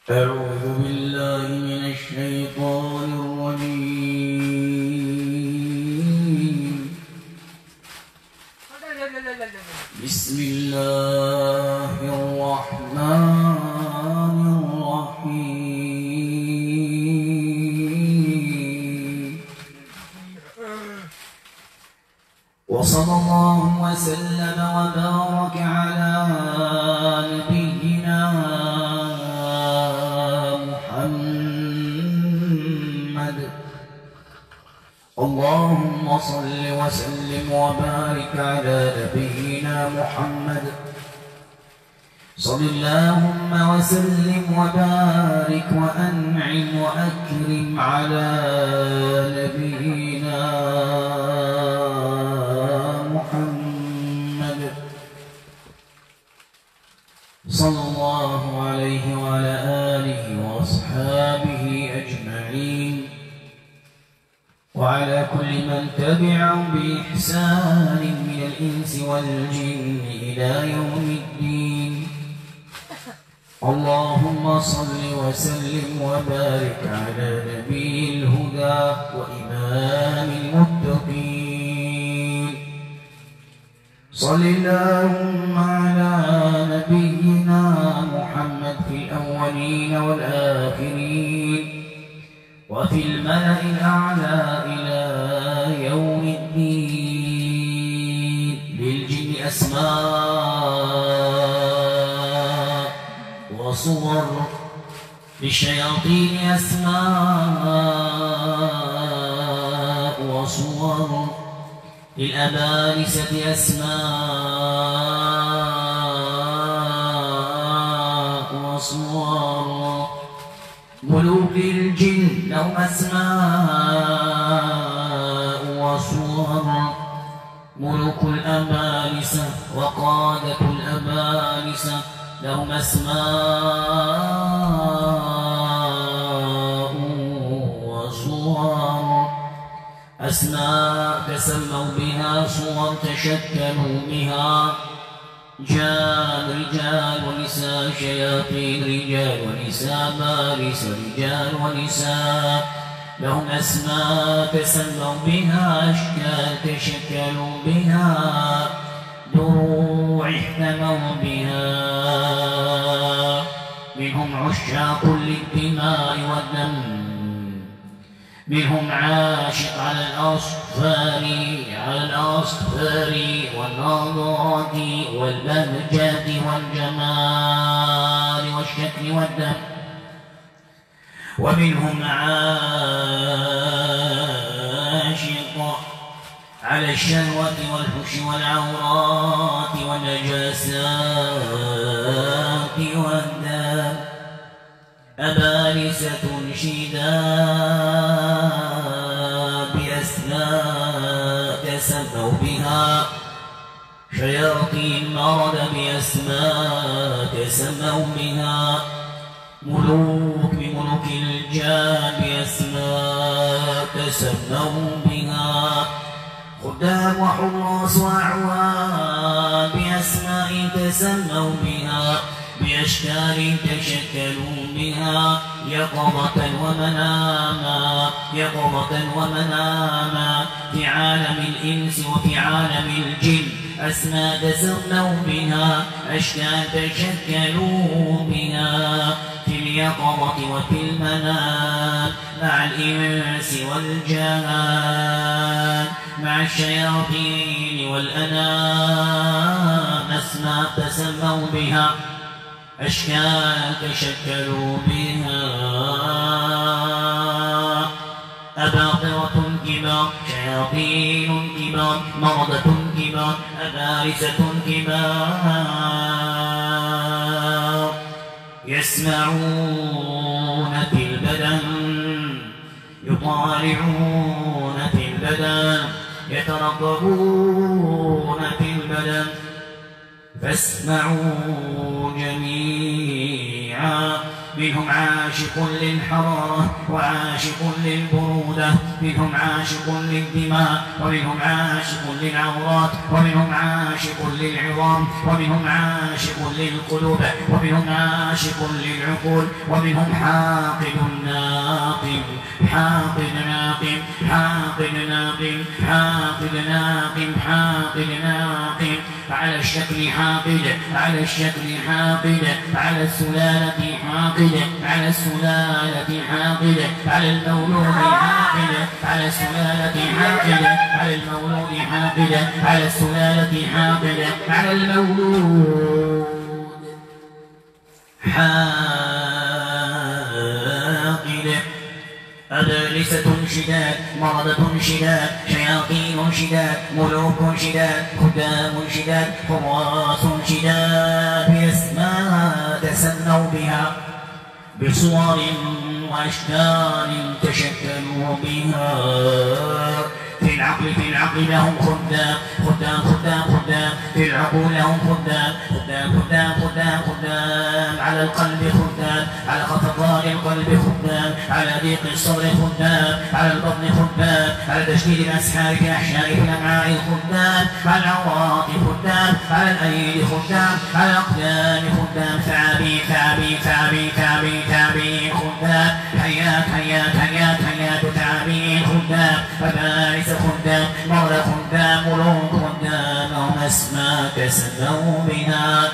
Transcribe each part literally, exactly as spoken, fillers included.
أعوذ بالله من الشيطان الرجيم. بسم الله الرحمن الرحيم. وصلى الله وسلم وبارك على نبينا محمد. اللهم صل وسلم وبارك على نبينا محمد. صل اللهم وسلم وبارك وأنعم وأكرم على نبينا محمد صلى الله عليه وعلى آله وأصحابه أجمعين، وعلى كل من تبعهم بإحسان من الإنس والجن إلى يوم الدين. اللهم صل وسلم وبارك على نبي الهدى وإمام المتقين. صل اللهم على نبينا محمد في الأولين والآخرين وفي الملأ الأعلى إلى يوم الدين. للجن أسماء وصور، للشياطين أسماء وصور، للأبالسة أسماء وصور، ملوك الجن لهم أسماء وصور، ملوك الأبالسة وقادة الأبالسة لهم أسماء وصور. أسماء تسموا بها، صور تشكلوا بها، جان رجال ونساء، شياطين رجال ونساء، بارس رجال ونساء لهم أسماء تسموا بها، أشكال تشكلوا بها، دروع احتموا بها. منهم عشاق للدماء والدم، منهم عاشق على الأصفار على الأصفار والنظرات والبهجات والجمال والشكل والدم، ومنهم عاشق على الشهوة والفحش والعورات والنجاسات والدم. أبالسة شداد بأسماء تسموا بها، شياطين مرض بأسماء تسموا بها، ملوك بملوك الجان بأسماء تسموا بها، خدام وحراس وأعوان بأسماء تسموا بها، بأشكال تشكلوا بها، يقظة ومناما يقظة ومناما، في عالم الإنس وفي عالم الجن أسماء تسموا بها، أشكال تشكلوا بها، في اليقظة وفي المنام، مع الإنس والجان، مع الشياطين والأنام، أسماء تسموا بها، أشكال تشكلوا بها. أباطرة كبار، شياطين كبار، مرضة كبار، أبارسة كبار، يسمعون في البدن، يطالعون في البدن، يترقبون في البدن. فاسمعوا جميعا منهم عاشق للحرارة وعاشق للبرودة، منهم عاشق للدماء ومنهم عاشق للعورات، ومنهم عاشق للعظام، ومنهم عاشق للقلوب، ومنهم عاشق للعقول، ومنهم حاقد ناقم حاقد ناقم حاقد ناقم حاقد ناقم حاقد ناقم على الشكل حاقد على الشكل حاقد على السلالة حاقد على السلالة حاقد على المولود حاقد على السلالة حاقد على المولود حاقد على السلالة حاقد على المولود حاقد أبالسة شداد مرضة شداد شياطين شداد ملوك شداد خدام شداد حراس شداد بأسماء تسموا بها بصور وأشكال تشكلوا بها في العقل في العقل لهم خدام خدام خدام خدام في العقول لهم خدام خدام خدام خدام خدام على القلب خدام على خفقان القلب خدام على ضيق الصدر خدام على البطن خدام على تشديد الأسحار في الأحشاء في الأمعاء خدام على العورات خدام على الأيدي خدام على الأقدام خدام ثعابين ثعابين ثعابين ثعابين ثعابين خدام حيات حيات حيات حيات ثعابين خدام فبارس خدام مرضى خدام ملوك خدام لهم أسماء تسموا بها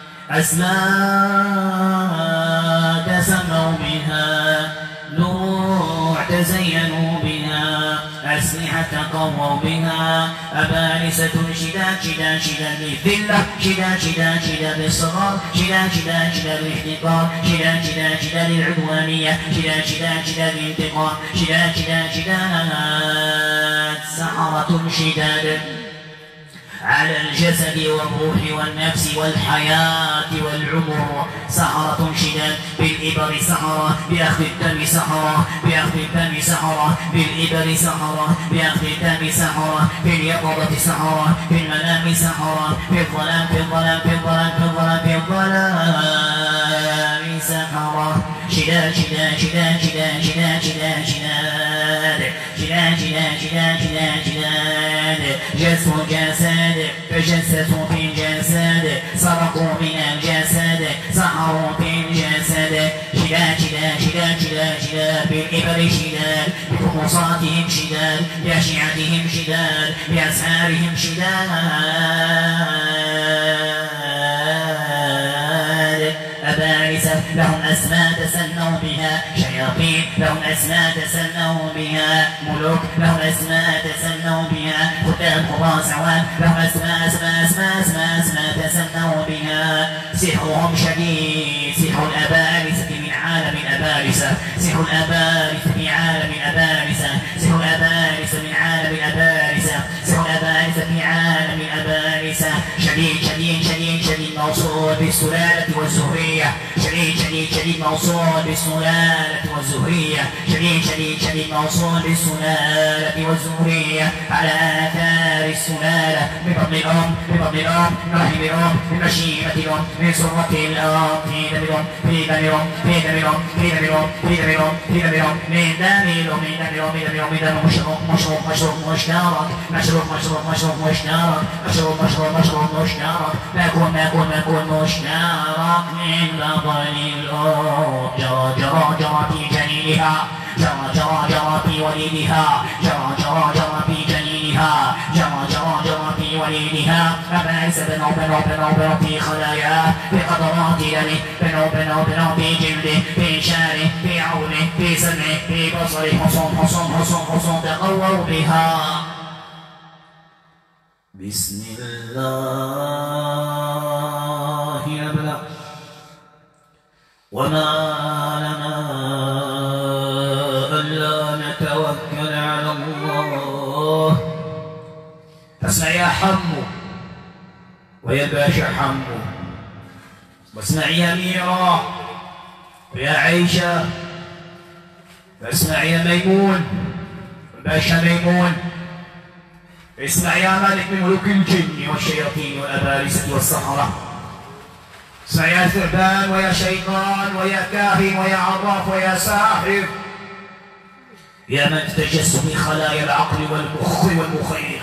أسماء تسموا بها دروع تزينوا بها أسلحة قووا بها أبالسة شداد شداد شداد للذلة شداد شداد شداد للصغار شداد شداد شداد للاحتقار شداد شداد شداد للعدوانية شداد شداد شداد للانتقام شداد شداد شداد سحرة شداد على الجسد والروح والنفس والحياة والعمر سحرة شداد بالإبر سحرة بأخذ الدم سحرة بأخذ الدم سحرة بالإبر سحرة بأخذ الدم سحرة في اليقظة سحرة في المنام سحرة في الظلام في الظلام في الظلام في الظلام في الظلام سحرة شداد شداد شداد شداد شداد شداد شداد شداد شداد شداد شداد شداد جسم جسد تجسسوا في الجسد سرقوا من الجسد سحروا في الجسد شداد شداد شداد شداد شداد بالإبر شداد بفحوصاتهم شداد بأشعتهم شداد بأسهارهم شداد أبالسة لهم أسماء تسنوا بها شياطين لهم أسماء تسنوا بها ملوك لهم أسماء تسنوا بها خدام حراس عوان لهم أسماء أسماء أسماء أسماء أسماء تسنوا بها سحرهم شديد سحر الأبالسة من عالم الأبالسة سحر الأبالسة في عالم الأبالسة سحر الأبالسة من عالم الأبالسة سحر الأبالسة في عالم الأبالسة شديد شديد شديد شديد موصول بالسلالة والزهرية شديد شديد شديد موصول بالسلالة والزهرية شديد شديد شديد موصول بالسلالة والزهرية على آثار السلالة بفضل الأم بفضل الأم برحم الأم بمشيئة الأم من سرة الأم في دم الأم في دم الأم في دم الأم في دم الأم في دم الأم في دم الأم من دم الأم من دم الأم من دم الأم من دم مشروب مشروب مشروب مشترك مشروب مشروب مشروب مشترك مشروب مشروب مشروب مشترك نكون نكون نكون مشترك من بطن الأم جرى جرى جرى في جنينها جرى جرى جرى في وليدها جرى جرى جرى في جنينها جرى جرى جرى في وليدها أبالسة بنوا بنوا بنوا بنوا في خلاياه في قطرات دمه بنوا بنوا بنوا في جلده في شعره في عونه في سمعه في بصره حصون حصون حصون حصون تقووا بها بسم الله نبدأ وما لنا ألا نتوكل على الله فاسمع يا حمو ويا باشا حمو واسمع يا ميرا ويا عيشة واسمع يا ميمون باشا ميمون اسمع يا مالك من ملوك الجن والشياطين والأبالسة والسحرة اسمع يا ثعبان ويا شيطان ويا كاهن ويا عراف ويا ساحر، يا من تتجسد بخلايا العقل والمخ والمخيخ،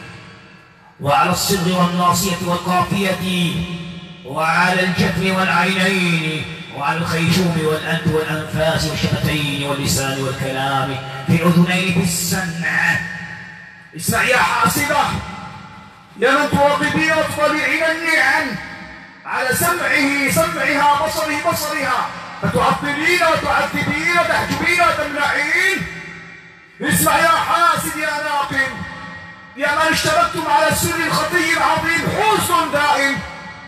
وعلى الصدغ والناصية والقافية، وعلى الجفن والعينين، وعلى الخيشوم والأنف والأنفاس والشفتين واللسان والكلام، في الأذنين بالسمع. اسمع يا حاسبة، يا من تراقبين وتطلعين النعم على سمعه سمعها، بصره بصرها، فتعطلين وتعذبين وتحجبين وتمنعين. اسمع يا حاسد يا ناقم، يا من اشتركتم على السر الخطي العظيم، حزن دائم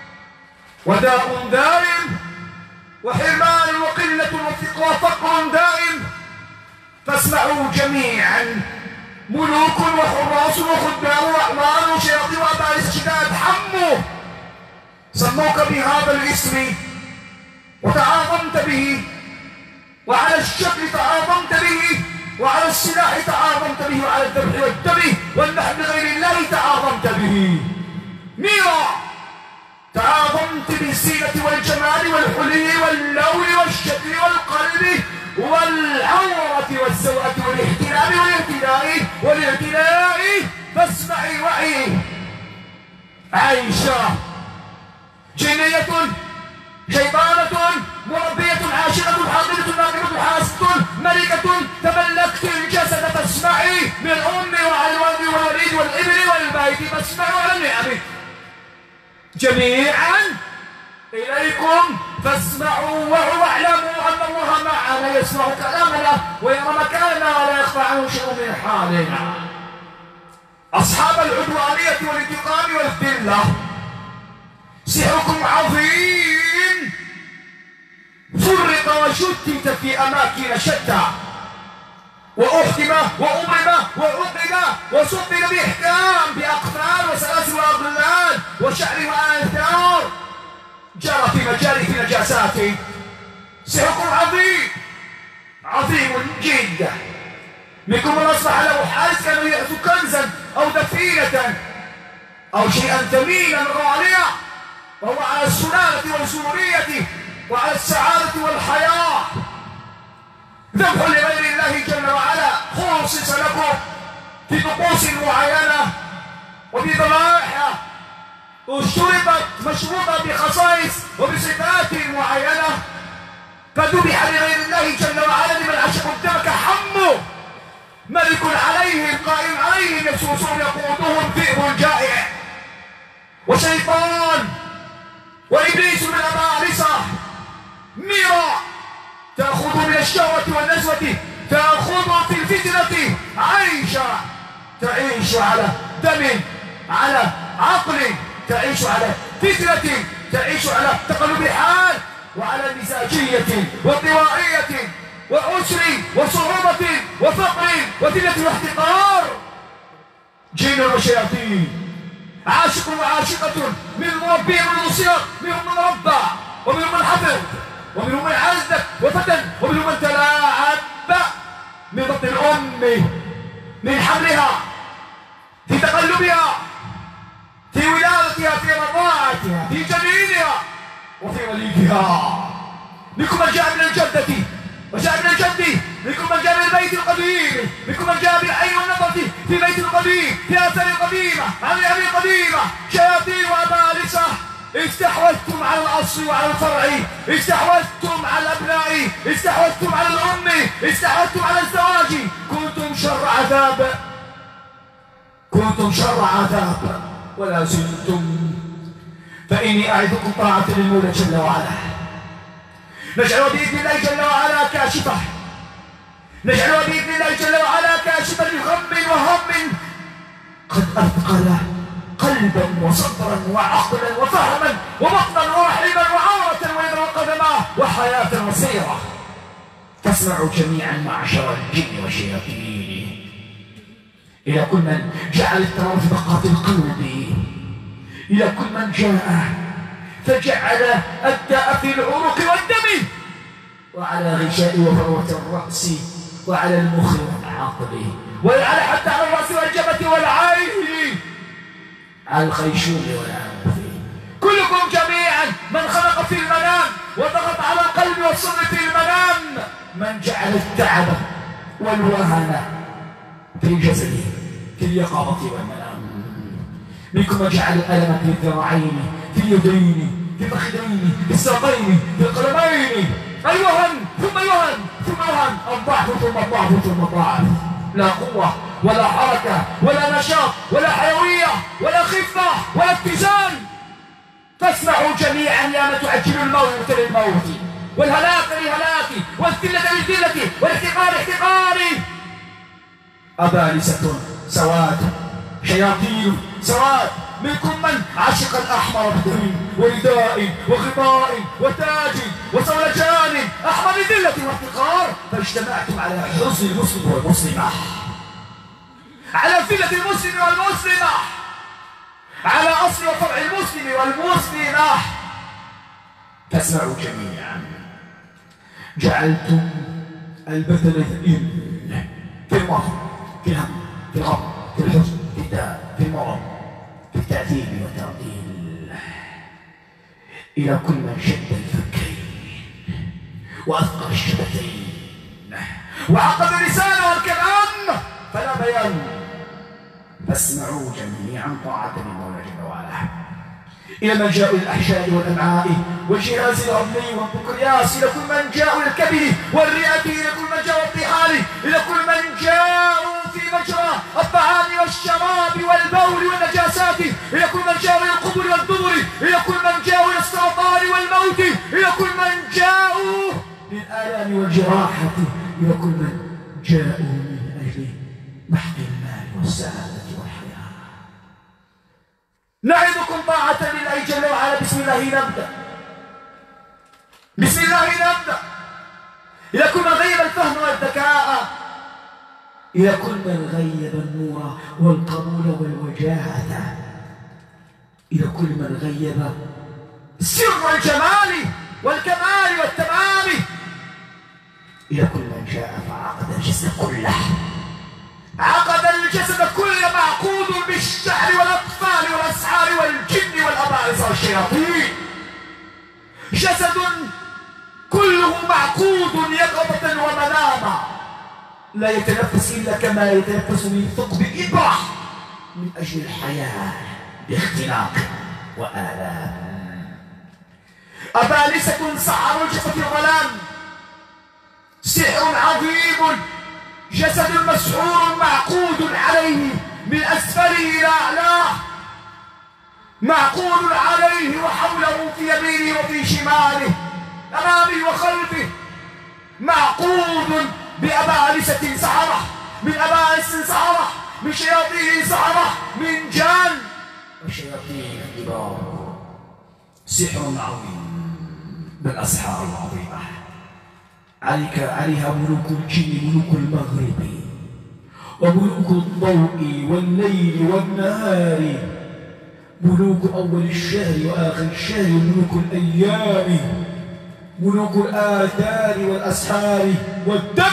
وداء دائم وحرمان وقلة وفقر دائم. فاسمعوا جميعا، ملوك وحراس وخدام وأعوان وشياطين وأبائس شداد، حموا سموك بهذا الاسم وتعاظمت به، وعلى الشكل تعاظمت به، وعلى السلاح تعاظمت به، وعلى الذبح والدم والنحب لغير الله تعاظمت به. ميرا تعاظمت بالزينة والجمال والحلي واللون والشكل والقلب والعورة والسوءة والاحتلال والاعتداء والاعتداء. فاسمعي وعي. عائشة جنية شيطانة مربية عاشقة حاضرة ناقمة حاسدة ملكة، تملكت الجسد. فاسمعي من الأم والولد والوليد والإبن والبيت، فاسمعوا على النعم جميعا إليكم فاسمعوا واعلموا أن الله معنا، يسمع كلامنا ويرى مكاننا ولا يخفى عنه شيء من حالنا. أصحاب العدوانية والانتقام والذلة، سحركم عظيم، فرق وشتت في أماكن شتى، وأحكم وأمم وعقد وصدر بإحكام، بأقفال وسلاسل وأغلال وشعر وآثار، جرى في مجال في نجاسات. سحركم عظيم عظيم جدا. منكم من أصبح له حارس كان يأتي كنزا أو دفينة أو شيئا ثمينا غاليا، وهو على السلالة والسرورية وعلى السعادة والحياة. ذبح لغير الله جل وعلا خصص لكم في طقوس معينة وبذبائح اشترطت مشروطة بخصائص وبصفات معينة، فذبح لغير الله جل وعلا لمن عشقوا الدم كحموا، ملك عليهم قائم عليهم يسوسون يقودهم ذئب جائع وشيطان وإبليس من أبالسة. ميرا تأخذ من الشهوة والنزوة، تأخذ في الفتنة. عيشة تعيش على دم، على عقل، تعيش على فتنة، تعيش على تقلب حال، وعلى مزاجية وطوائية وعسر وصعوبة وفقر وذلة واحتقار. جن وشياطين، عاشق وعاشقة، منهم مربي ومنهم مصير، منهم من ربى ومنهم من حفظ ومنهم من عزك وفتن ومنهم من تلاعب، من بطن الأم، من حملها، في تقلبها، في ولادتها، في رضاعتها، في جنينها وفي وليدها. منكم من جاء من الجدة وجاء من الجد، منكم من جاء من البيت القديم، منكم من جاء بالعين والنظرة في بيت القديم، في آثار القديمة، عن الأيام القديمة. شياطين وأبالسة، استحوذتم على الأصل وعلى الفرع، استحوذتم على الأبناء، استحوذتم على الأم، استحوذتم على الزواج. كنتم شر عذاب، كنتم شر عذاب ولا زلتم. فإني أعظكم طاعة للمولى جل وعلا، نجعل بإذن الله جل وعلا كاشفة، نجعل بإذن الله جل وعلا كاشفة لغم وهم قد أثقل قلبا وصدرا وعقلا وفهما وبطنا ورحما وعورة ويدا وقدما وحياة وسيرة. فاسمعوا جميعا معشر الجن والشياطين إلى كل من جعل التراب في بقات القلب، إلى كل من جاء فجعل الداء في العروق والدم، وعلى غشاء وفروة الرأس، وعلى المخ والعقل، وعلى حتى على الرأس والجبهة والعين، على الخيشوم والأنف. كلكم جميعا من خلق في المنام وضغط على قلبي والصدر في المنام، من جعل التعب والوهن في جسدي في اليقظة والمنام. منكم من جعل الألم في الذراعين في اليدين في الفخذين في الساقين في القدمين، الوهن ثم الوهن ثم الوهن، الضعف ثم الضعف ثم الضعف، لا قوة ولا حركة ولا نشاط ولا حيوية ولا خفة ولا اتزان. فاسمعوا جميعا يا من تعجل الموت للموت والهلاك للهلاك والذلة للذلة والاحتقار لاحتقاري. أبالسة سواد شياطين سواد، منكم من عشق الأحمر بدم ورداء وغطاء وتاج وصولجان أحمر ذلة واحتقار، فاجتمعتم على حزن المسلم والمسلمة، على ذلة المسلم والمسلمة، على أصل وفرع المسلم والمسلمة. فاسمعوا جميعا، جعلتم البدن الاثنين في المرض في الهم في الغم في الحزن في الداء في المرض في التعذيب والتعطيل إلى كل من شد الفكين وأثقل الشفتين وعقد اللسان والكلام فلا بيان. فاسمعوا جميعا طاعة للمولى جل وعلا، إلى من جاءوا الأحشاء والأمعاء والجهاز الهضمي والبنكرياس، إلى كل من جاءوا الكبد والرئة، إلى كل من جاءوا الطحال، إلى كل من جاءوا في مجرى الطعام والشراب والبول والنجاسات، إلى كل من جاءوا إلى القبر والدبر، إلى كل من جاءوا إلى السرطان والموت، إلى كل من جاءوا للآلام والجراحة، إلى كل من جاءوا من أجل محق المال والسعادة والحياة. نعدكم طاعة لله جل وعلا. بسم الله نبدأ، بسم الله نبدأ. إلى كل من غيب الفهم والذكاء، إلى كل من غيب النور والقبول والوجاهة، إلى كل من غيب سر الجمال والكمال والتمام، إلى كل من جاء فعقد الجسد كله، عقد الجسد كله معقود بالشعر والأطفال والأسحار والجن والأبائس والشياطين، جسد كله معقود يقظة ومناما، لا يتنفس إلا كما يتنفس من ثقب إبرة من أجل الحياة باختناق وآلام. أبالسة سحر الجسد الظلام، سحر عظيم، جسد مسحور معقود عليه من أسفله إلى أعلاه، معقود عليه وحوله في يمينه وفي شماله أمامه وخلفه، معقود بأبالسة سحرة، من أبالس سحرة، من شياطين سحرة، من جان وشياطين كبار. سحر عظيم بالأسحار العظيمة، عليك عليها ملوك الجن ملوك المغرب وملوك الضوء والليل والنهار، ملوك أول الشهر وآخر الشهر وملوك الأيام، ملوك الآثار والأسحار والدم،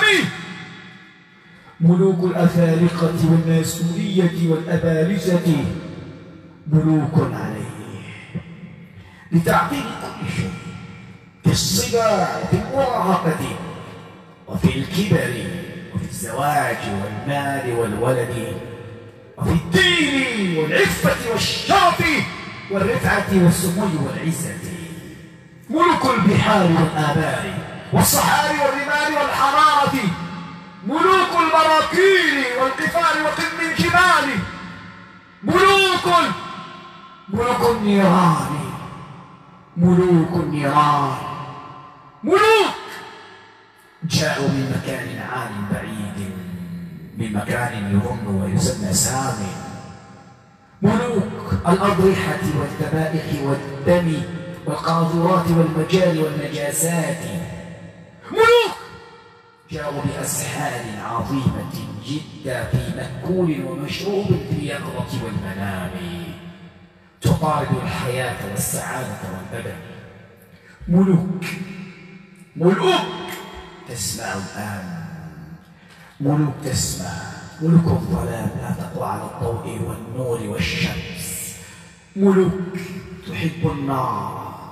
ملوك الأفارقة والناسورية والأبالسة، ملوك عليه لتعطيل كل شيء، في الصبا في المراهقة وفي الكبر وفي الزواج والمال والولد وفي الدين والعفة والشرف والرفعة والسمو والعزة، ملوك البحار والآبار والصحاري والرمال والحرارة، ملوك البراكين والقفار وقم الجبال، ملوك ملوك النيران، ملوك النيران، ملوك جاءوا من مكان عال بعيد، من مكان يظن ويسمى سامي، ملوك الأضرحة والذبائح والدم والقاذورات والمجال والنجاسات، ملوك جاءوا بأسحار عظيمة جدا في مأكول ومشروب في اليقظة والمنام، تطارد الحياة والسعادة والبدن. ملوك ملوك تسمع الآن، ملوك تسمع، ملوك الظلام لا تقوى على الضوء والنور والشمس، ملوك تحب النار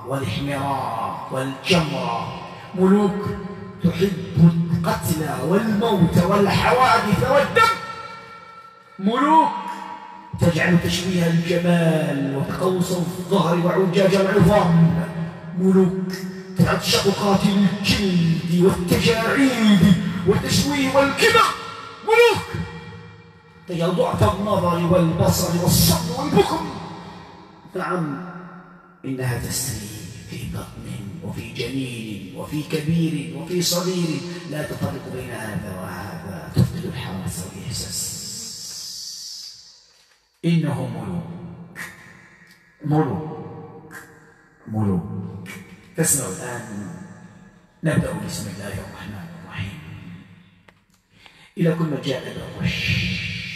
والحمراء والجمرة، ملوك تحب القتل والموت والحوادث والدم، ملوك تجعل تشويه الجمال وتقوس الظهر وعجاج العظام، ملوك تعشق قاتل الجلد والتجاعيد والتشويه والكبر، ملوك تجعل ضعف النظر والبصر والصبر والبكم. نعم، إنها تسري في بطن وفي جنين وفي كبير وفي صغير، لا تفرق بين هذا وهذا، تفقد الحواس والإحساس. إنه ملوك ملوك ملوك. تسمع الآن، نبدأ بسم الله الرحمن الرحيم. إلى كل ما جاء بالرش،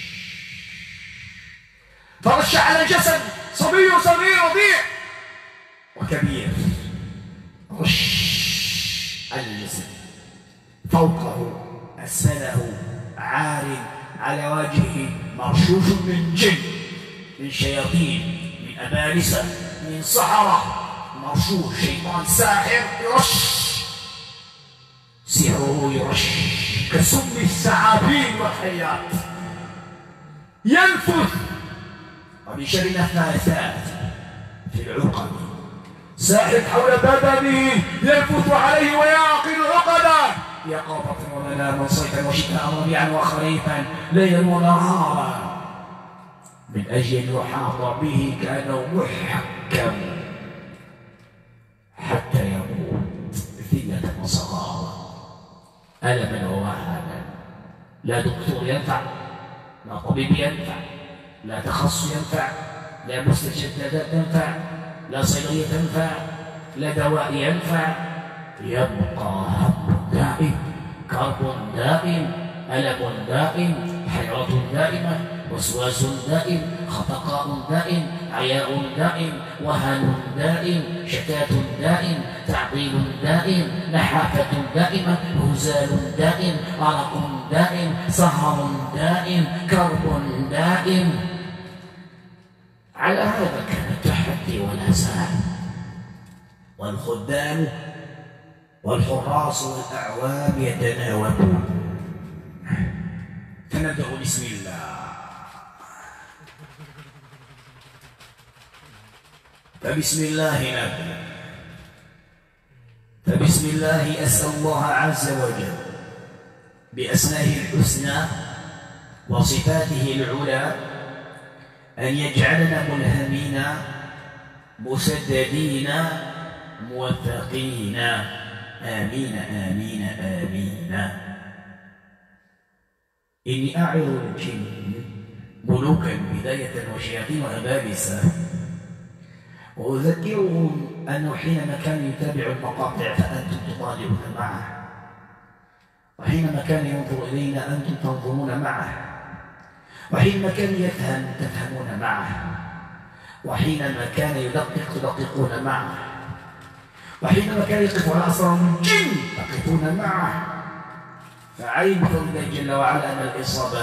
فرش على الجسد صبي صغير رضيع وكبير، رش على الجسد، فوقه أسفله عار، على وجهه مرشوش من جن، من شياطين، من أبالسة، من سحرة، مرشوش شيطان ساحر يرش، سحره يرش كسم الثعابين والحيات، ينفث ومن شر النفاثات في العقد، ساحر حول بدنه ينفث عليه ويعقد عقدا، يقظة ومناما صيفا وشتاء وربيعا وخريفا ليلا ونهارا، من أجل أن يحاط به كأنه محكم حتى يموت ذلة وصغارا، ألما ووهنا. لا دكتور ينفع، لا طبيب ينفع، لا تخصص ينفع، لا مستشفى تنفع، لا صيدلية تنفع، لا دواء ينفع، يبقى هم دائم، كرب دائم، ألم دائم، حيرة دائمة، وسواس دائم، خفقاء دائم، عياء دائم، وهن دائم، شتات دائم، تعطيل دائم، نحافة دائمة، هزال دائم، عرق دائم، سهر دائم، كرب دائم. على هذا كان التحدي والهزال، والخدام والحراس والأعوام يتناوبون. فنبدأ بسم الله. فبسم الله نبدأ، فبسم الله أسأل الله عز وجل بأسمائه الحسنى وصفاته العلى أن يجعلنا ملهمين مسددين موفقين، آمين آمين آمين. إني أعظ الجن ملوكا بداية وشياطين وأبابسة، وأذكرهم أنه حينما كان يتابع المقاطع فأنتم تطالعون معه، وحينما كان ينظر إلينا أنتم تنظرون معه، وحينما كان يفهم تفهمون معه، وحينما كان يدقق تدققون معه، وحينما كان يقف على أسرار الجن تقفون معه. فعين فضل الله جل وعلا أن الإصابة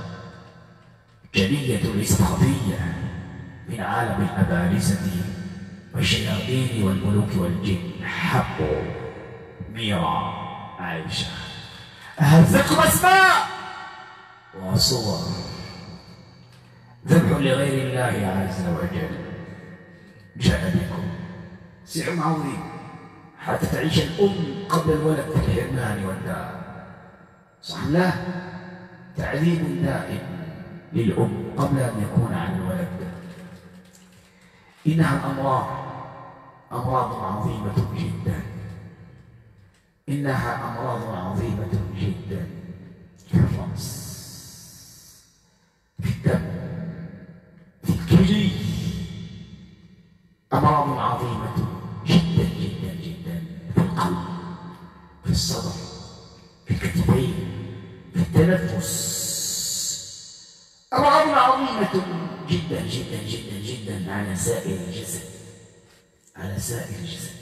جلية ليست خفية من عالم الأبالسة والشياطين والملوك والجن. حبوا ميرا عائشة، أهزكم أسماء وصور، ذبح لغير الله عز وجل، جاء بكم سحر عظيم حتى تعيش الأم قبل الولد في الحرمان والدار. صح؟ لا، تعذيب دائم للأم قبل أن يكون عن الولد. إنها الأمراض أمراض عظيمة جدا، إنها أمراض عظيمة جدا، في الرأس، في الدم، في الكلي، أمراض عظيمة جدا جدا جدا، في القلب، في الصدر، في الكتفين، في التنفس، أمراض عظيمة جدا جدا جدا جدا على سائر الجسد، على سائر الجسد.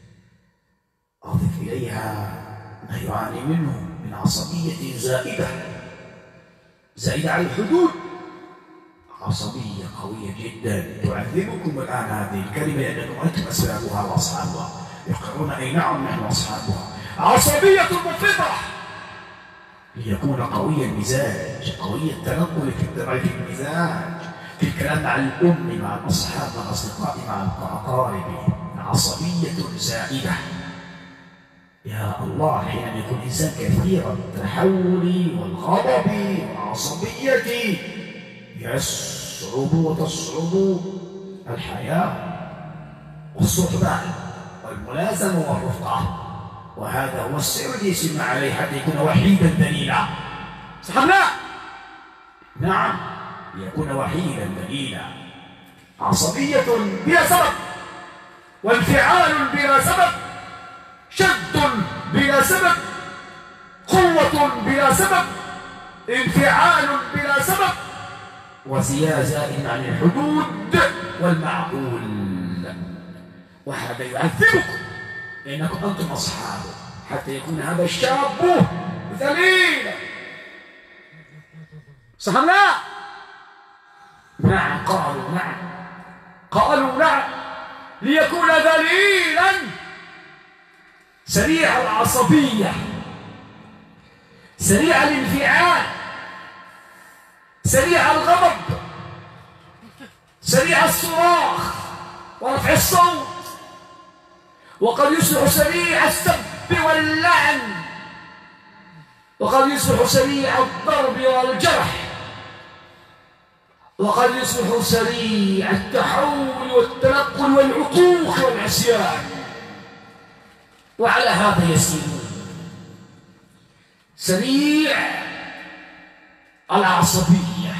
أضف إليها ما يعاني منه من عصبية زائدة، زائدة على الحدود، عصبية قوية جدا تعذبكم الآن هذه الكلمة لأنكم أنتم أسبابها وأصحابها، يقرون أي نعم نحن أصحابها. عصبية مفرطة ليكون قوي المزاج، قوي التنقل في المزاج، في الكلام مع الأم، مع الأصحاب، مع الأصدقاء، مع الأقارب. عصبية زائدة يا الله، حين يكون الإنسان كثير التحول والغضب والعصبية يصعب وتصعب الحياة والصحبة والملازمة والرفقة، وهذا هو السر الذي يسمى عليه حتى يكون وحيدا ذليلا. صح لا؟ نعم، ليكون وحيدا ذليلا. عصبية بلا سبب، وانفعال بلا سبب، شد بلا سبب، قوة بلا سبب، انفعال بلا سبب، وزيادة زائد عن الحدود والمعقول، وهذا يعذبكم لأنكم أنتم أصحابه، حتى يكون هذا الشاب ذليلا. صح لا؟ نعم قالوا نعم، قالوا نعم، ليكون ذليلا سريع العصبية، سريع الانفعال، سريع الغضب، سريع الصراخ ورفع الصوت، وقد يصبح سريع السب واللعن، وقد يصبح سريع الضرب والجرح، وقد يصبح سريع التحول والتنقل والعقوق والعصيان، وعلى هذا يسيرون. سريع العصبية،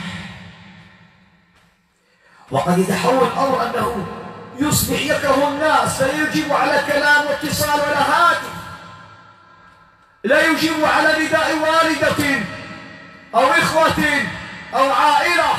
وقد يتحول الأمر أنه يصبح يكره الناس، لا يجيب على كلام واتصال ولا هاتف، لا يجيب على نداء والدة أو إخوة أو عائلة،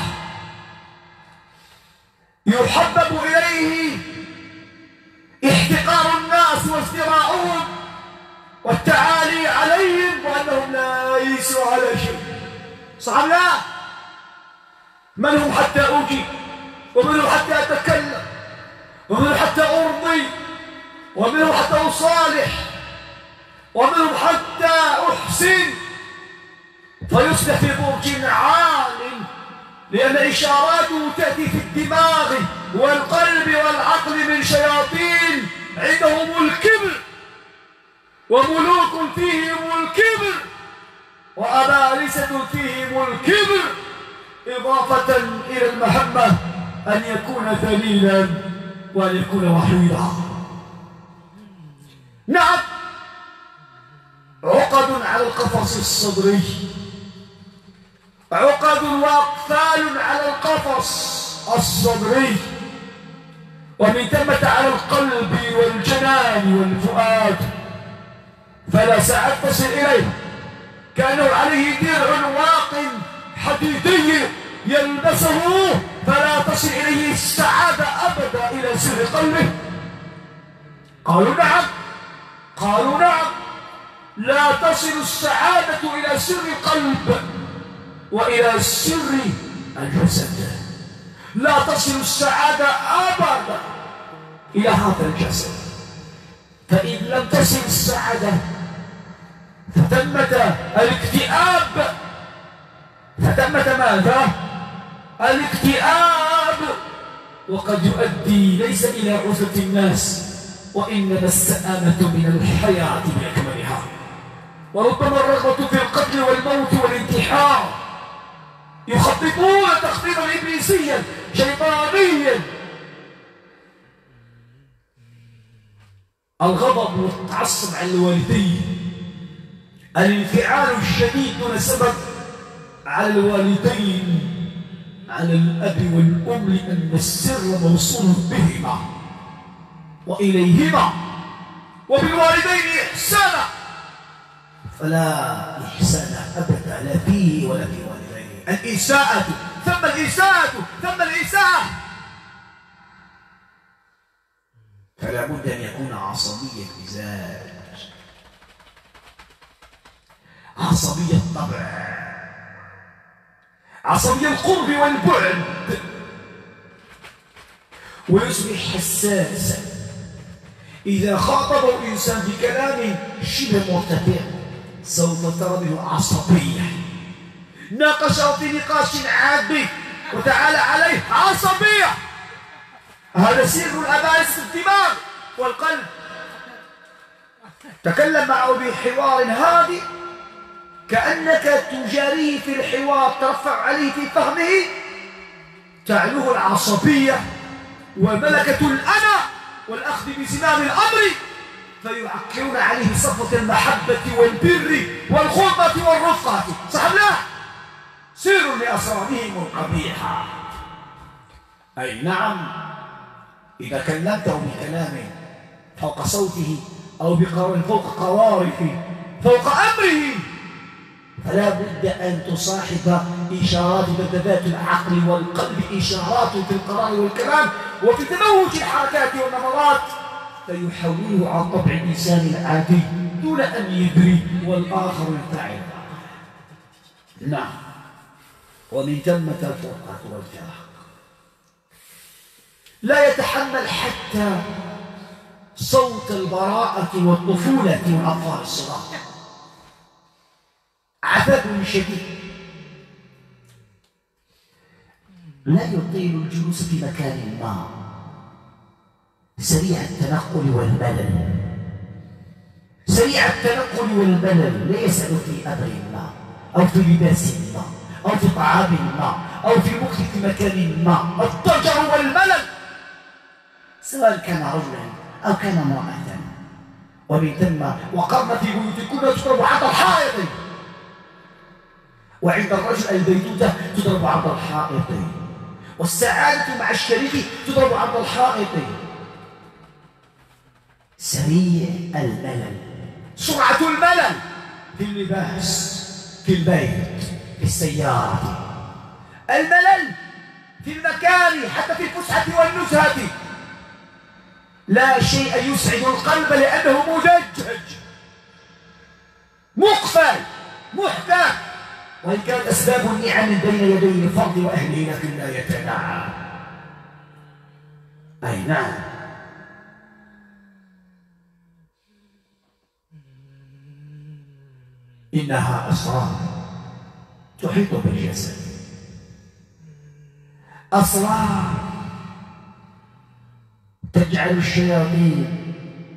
يحبب إليه احتقار الناس وازدراؤهم والتعالي عليهم وأنهم لا يسوا على شيء. صح لا؟ من هم حتى أجيب، ومنهم حتى أتكلم، ومنهم حتى أرضي، ومنهم حتى أصالح، ومنهم حتى أحسن، فيصبح في برج عال، لأن إشاراته تأتي في الدماغ والقلب والعقل من شياطين عندهم الكبر، وملوك فيهم الكبر، وأبارسة فيهم الكبر، إضافة إلى المهمة أن يكون ذليلا وأن يكون وحيدا. نعم، عقد على القفص الصدري، عقد وأقفال على القفص الصدري، ومن ثم على القلب والجنان والفؤاد، فلا ساعة تصل إليه كأنه عليه درع واق حديدي يلبسه، فلا تصل إليه السعادة أبدا إلى سر قلبه. قالوا نعم، قالوا نعم، لا تصل السعادة إلى سر القلب وإلى سر الجسد، لا تصل السعادة أبدا إلى هذا الجسد، فإن لم تصل السعادة فتمت الاكتئاب، فتمت ماذا؟ الاكتئاب، وقد يؤدي ليس إلى عزلة الناس وإنما السآمة من الحياة بأكملها، وربما الرغبة في القتل والموت والانتحار، يخططون تخطيطا إبليسيا شيطانيا. الغضب والتعصب على الوالدين، الانفعال الشديد دون سبب على الوالدين، على الأب والأم، لأن السر موصول بهما وإليهما، وبالوالدين إحسانا، فلا إحسان أبدا لا فيه ولا في والديه. الإساءة ثم الإساءة ثم الإساءة، فلا بد أن يكون عصبي المزاج، عصبي الطبع، عصبي القرب والبعد، ويصبح حساسا إذا خاطبه إنسان بكلام شبه مرتفع سوف ترى منه عصبية، ناقشه في نقاش عادي وتعالى عليه عصبية. هذا سر الأبائس في الدماغ والقلب. تكلم معه بحوار هادئ كأنك تجاريه في الحوار، ترفع عليه في فهمه، تعلوه العصبية وملكة الأنا والأخذ بزمام الأمر، فيعكرون عليه صفوة المحبة والبر والخلطة والرفقة. صح لا؟ سر لأسرارهم القبيحة. أي نعم، إذا كلمته بكلام فوق صوته أو بقرار فوق قراره فوق أمره، فلا بد أن تصاحب إشارات ذبذبات العقل والقلب، إشارات في القرار والكلام وفي تموج الحركات والنظرات، فيحوله عن طبع الإنسان العادي دون أن يدري والآخر ينفعل. نعم، ومن ثم الفرقة والفرق. لا يتحمل حتى صوت البراءة والطفولة والأطفال الصغار، عذاب شديد. لا يطيل الجلوس في مكان ما، سريع التنقل والملل، سريع التنقل والملل، لا يسأل في أمر ما أو في لباس ما أو في طعام ما أو في مكث في مكان ما. الضجر والملل سواء كان رجلا أو كان امرأة. ومن ثم وقرن في بيوتكن تضرب عرض الحائط، وعند الرجل البيتوتة تضرب عرض الحائط، والسعادة مع الشريك تضرب عرض الحائط. سريع الملل، سرعة الملل في اللباس، في البيت، في السيارة، الملل في المكان، حتى في الفسحة والنزهة. لا شيء يسعد القلب لأنه مدجج مقفل محكم، وإن كانت أسباب النعم بين يدي الفرد وأهله لكن لا يتنعم. أي نعم، إنها أسرار تحيط بالجسد، أسرار تجعل الشياطين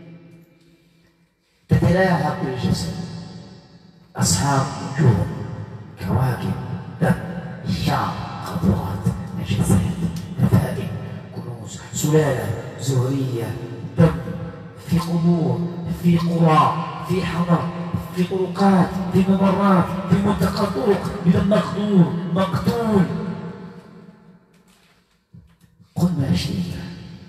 تتلاعب بالجسد. أصحاب نجوم، كواكب، دم، شعر، خضروات، نجاسات، نفائق، كنوز، سلالة زهرية، دم، في قبور، في قرى، في حضر، في طرقات، في ممرات، في منتقى الطرق، بدم مقدور مقتول. قل ما شئت،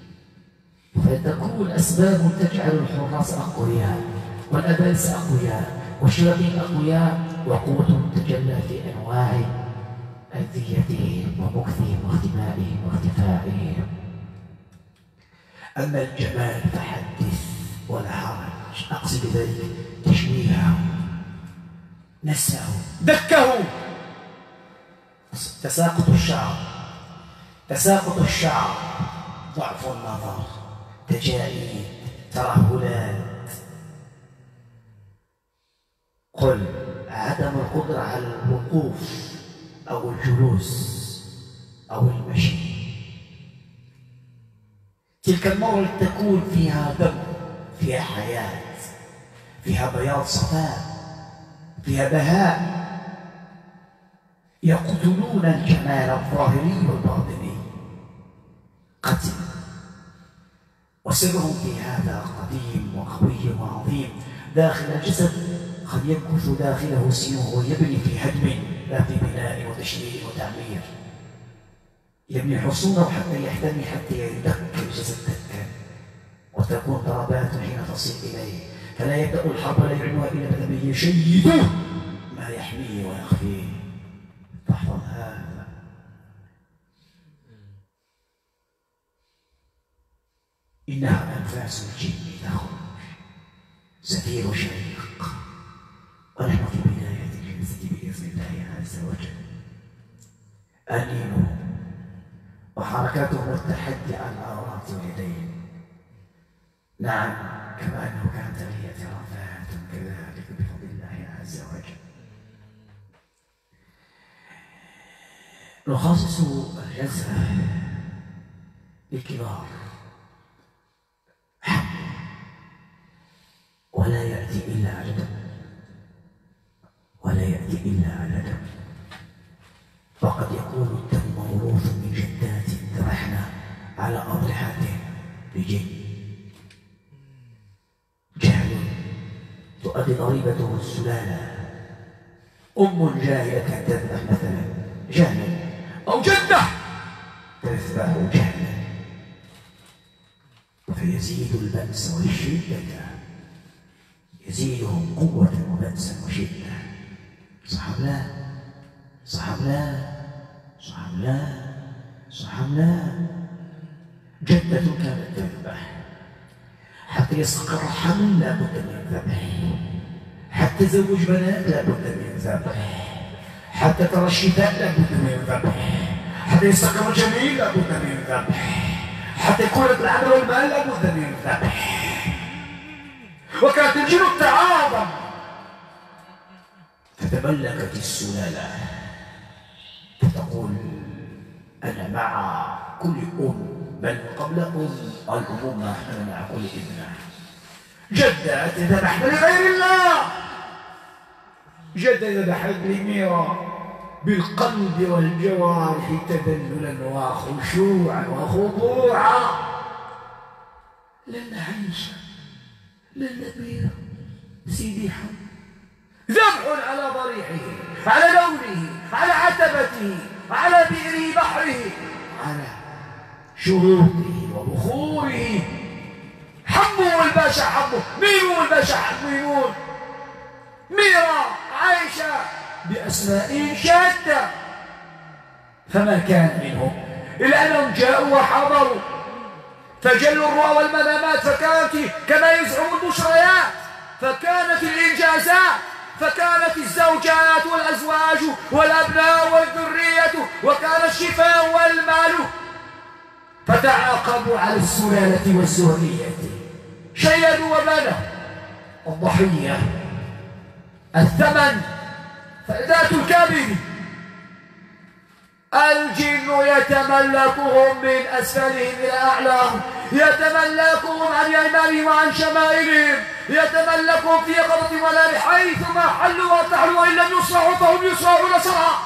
فتكون أسباب تجعل الحراس أقوياء والأبالسة أقوياء والشياطين أقوياء، وقوة تجلى في أنواع أذيتهم ومكثهم واختبائهم واختفائهم. أما الجمال فحدث ولا حرج، أقصد بذلك تشويهه، نسه، دكه. تساقط الشعر، تساقط الشعر، ضعف النظر، تجاعيد، ترهلات. قل عدم القدرة على الوقوف أو الجلوس أو المشي. تلك المرة تكون فيها دم، فيها حياة، فيها بياض صفاء، فيها بهاء، يقتلون الجمال الظاهري والباطني قتل. وسرهم في هذا قديم وقوي وعظيم. داخل الجسد قد يمكث داخله سيوف ويبني في هدم لا في بناء وتشييد وتعمير. يبني حصونه حتى يحتمي، حتى يدك الجسد دكا، وتكون ضربات حين تصل إليه، فلا يبدأ الحرب لا يعنوها إلا بدم يشيد ما يحميه ويخفيه. تحفظ هذا. إنها أنفاس الجن تخرج، زفير شريق، ونحن في بداية الجلسة بإذن الله عز وجل. أنين وحركاتهم التحدي على العورات واليدين. نعم، كما أنه كانت لي اعترافات كذلك بفضل الله عز وجل. نخصص الجزء لكبار ولا يأتي إلا على دم، ولا يأتي إلا على دم. فقد يكون الدم موروث من جدات ذبحنا على أضرحتهم بجن. جهل تؤدي ضريبته السلالة. أم جاهلة تذبح مثلا جهلا، أو جدة تذبح جهلا، فيزيد البأس والشدة، يزيدهم قوة وبأسا وشدة. صح لا؟ صح لا؟ صح لا؟ صح لا؟ جدة كانت تذبح حتى يستقر حمل لا بد من الذبح، حتى تزوج بنات لا بد من الذبح، حتى ترى الشتاء لا بد من الذبح، حتى يستقر الجميل لا بد من الذبح، حتى يكون العمل والمال لا بد من الذبح. وكانت الجن تعاظم فتملكت السلالة فتقول أنا مع كل أم، بل قبل أم الأمومة أنا مع كل ابنة. جدة ذبحت لغير الله، جدة ذبحت لميرا بالقلب والجوارح تذللا وخشوعا وخضوعا. لن عيش للنبي سيدي حم، ذبح على ضريحه، على لونه، على عتبته، على بئره بحره، على شروطه وبخوره. حموا الباشا حموا، ميمون الباشا ميمون، ميرا، عائشة، بأسماء شتى. فما كان منهم إلا أنهم جاءوا وحضروا فجلوا الرؤى والمنامات، فكانت كما يزعم البشريات، فكانت الإنجازات، فكانت الزوجات والأزواج والأبناء والذرية، وكان الشفاء والمال. فتعاقبوا على السلالة والزهرية، شيدوا وبنوا الضحية، الثمن، فذات الكبد. الجن يتملكهم من أسفلهم إلى أعلاهم، يتملكهم عن يمينهم وعن شمائلهم، يتملكهم في يقظة ولا حيثما حلوا وارتحلوا، وإن لم يصرعوا فهم يصرعون صرعا.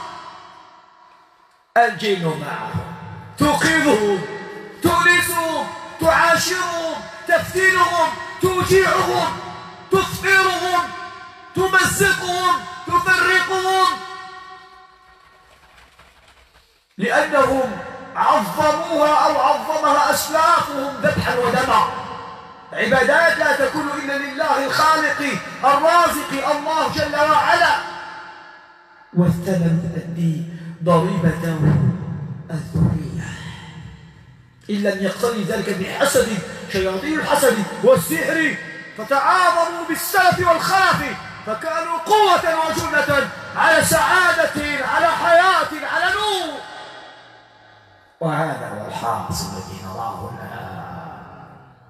الجن معهم، توقظهم، تؤنسهم، تعاشرهم، تفتنهم، توجيعهم، تفطرهم، تمزقهم، تفرقهم، لأنهم عظموها أو عظمها أسلافهم ذبحا ودمعا. عبادات لا تكون إلا لله الخالق الرازق الله جل وعلا. والثمن تؤدي ضريبته الذرية، إن لم يقتضي ذلك بحسد شياطين الحسد والسحر، فتعاظموا بالسلف والخلف، فكانوا قوة وجنة على سعادة، على حياة، على نور. وهذا هو الحاصل الذي نراه الآن.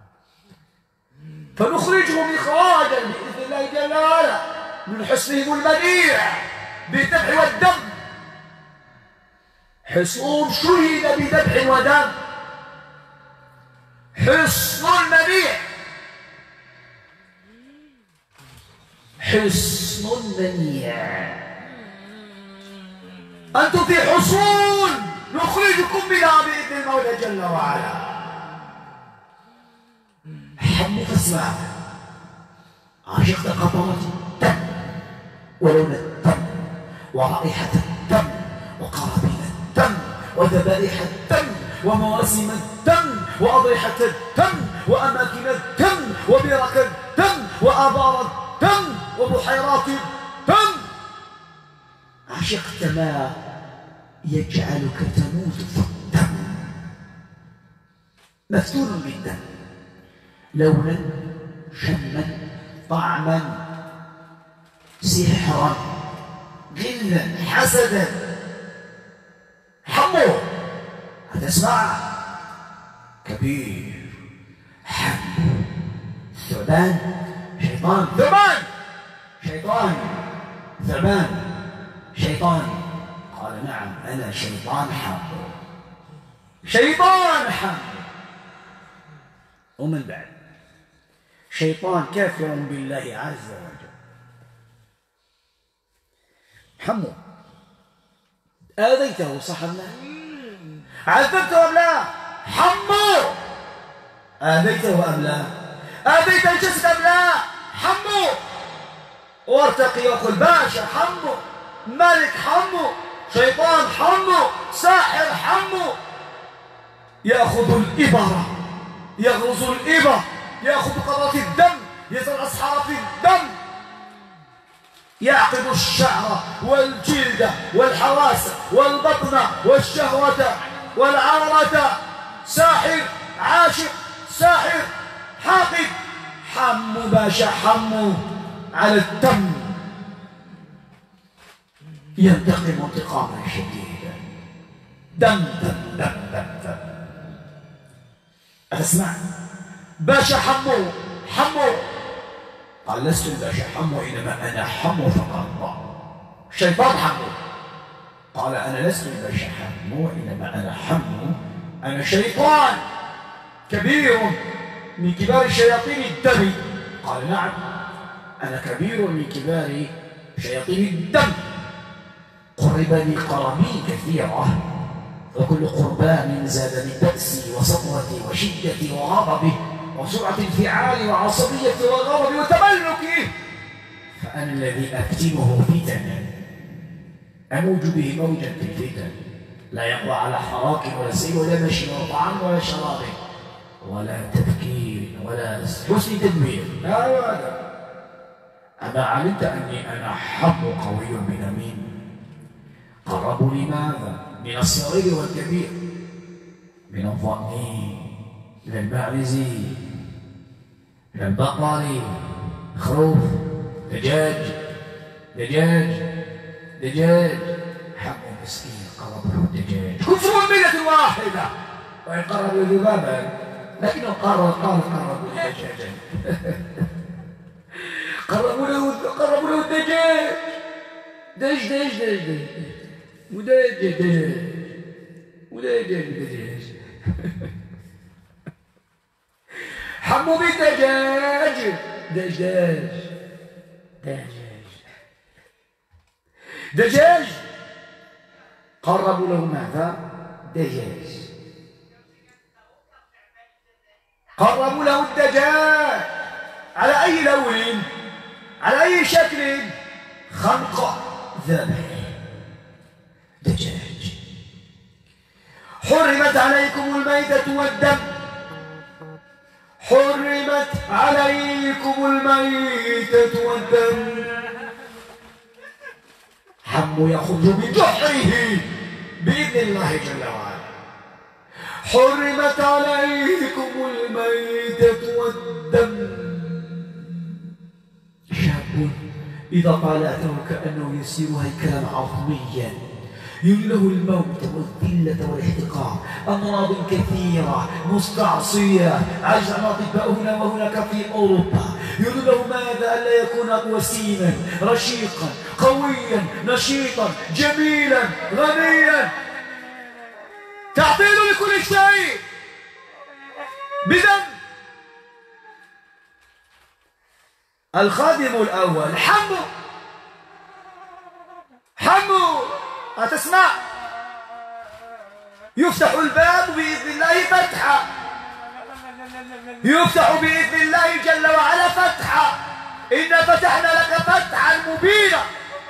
فنخرجهم إخراجا بإذن الله جل وعلا من حصنهم المنيع بالذبح والدم. حصنهم شهد بذبح ودم، حصن المنيع، حصن المنيع. أنتم في حصون نخرجكم منها بإذن المولى جل وعلا. حمك اسمع، عشقت قطرة الدم ولون الدم ورائحة الدم وقرابين الدم وذبائح الدم ومواسم الدم وأضرحة الدم وأماكن الدم وبرك الدم وآبار الدم وبحيرات الدم. عشقت ما يجعلك تموت في الدم، مفتون بالدم، لونا، شما، طعما، سحرا، غلا، حسدا، أتسمع؟ كبير حمو. ثعبان شيطان. ثعبان شيطان. ثعبان شيطان. قال نعم أنا شيطان حمو. شيطان حمو. ومن بعد شيطان كافر بالله عز وجل. حمو آذيته صح أم لا؟ عذبته أم لا؟ حمو آذيته أم لا؟ آذيت الجسد أم لا؟ حمو وارتقي وقل باشا حمو، ملك حمو، شيطان حمو، ساحر حمو. يأخذ الإبرة، يغرز الإبرة، يأخذ قطرة الدم، يزرع أسحار في الدم، يعقد الشعر والجلد والحواس والبطن والشهوة والعورة. ساحر عاشق، ساحر حاقد. حمو باشا حمو على الدم، ينتقم انتقاما شديدا. دم دم دم دم دم. أتسمع؟ باشا حمو حمو. قال لست الباشا حمو إنما أنا حمو فقط. شيطان حمو. قال أنا لست الباشا حمو إنما أنا حمو، أنا شيطان كبير من كبار شياطين الدم. قال نعم أنا كبير من كبار شياطين الدم. قرب لي قرابين كثيرة، وكل قربان زاد من بأسي وسطوتي وشدتي وغضبي وسرعة انفعالي وعصبيتي وغضبي وتملكي، فأنا الذي أكتمه فتنا، أموج به موجا في الفتن، لا يقوى على حراك ولا سير ولا مشي ولا طعام ولا شراب ولا تفكير ولا حسن تدبير. هذا أما علمت أني أنا حمو قوي من أمين. قربوا لي ماذا؟ من الصغير والكبير، من الضأن إلى الماعز إلى البقر، خروف، دجاج دجاج دجاج. حمو مسكين قرب له الدجاج. كفر ملة واحدة، وإن قربوا ذبابا لكنه قرب قال قربوا له دجاجا. قربوا له قربوا له الدجاج. دج دج دج دج ودجاج دجاج ودجاج دجاج. حمو بالدجاج. دجاج دجاج دجاج. قربوا له ماذا؟ دجاج. قربوا له الدجاج على أي لون؟ على أي شكل؟ خنق ذبح دجاج. حرمت عليكم الميتة والدم، حرمت عليكم الميتة والدم. حمو يخرج من جحره بإذن الله جل وعلا. حرمت عليكم الميتة والدم. شاب إذا طالعته كأنه يسير هيكلا عظميا، يله الموت والذلة والاحتقار، أمراض كثيرة مستعصية عجز الأطباء هنا وهناك في أوروبا. يله ماذا؟ ألا يكون وسيما رشيقا قويا نشيطا جميلا غنيا، تعطيل لكل شيء بذنب. الخادم الأول حمو. حمو أتسمع؟ يفتح الباب بإذن الله فتحة، يفتح بإذن الله جل وعلا فتحة. إنا فتحنا لك فتحا مبينا.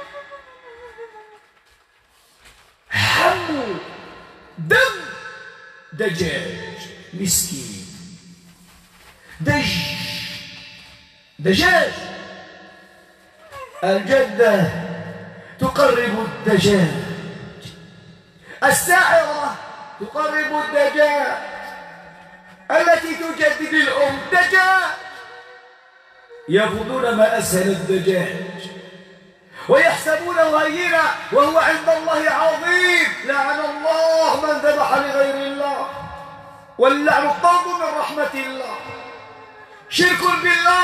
حمو دم دجاج مسكين. دج دجاج. الجدة تقرب الدجاج، الساحرة تقرب الدجاج، التي تجدد الأم دجاج. يظنون ما أسهل الدجاج ويحسبونه هينا وهو عند الله عظيم. لعن الله من ذبح لغير الله. واللعن طرد من رحمة الله، شرك بالله.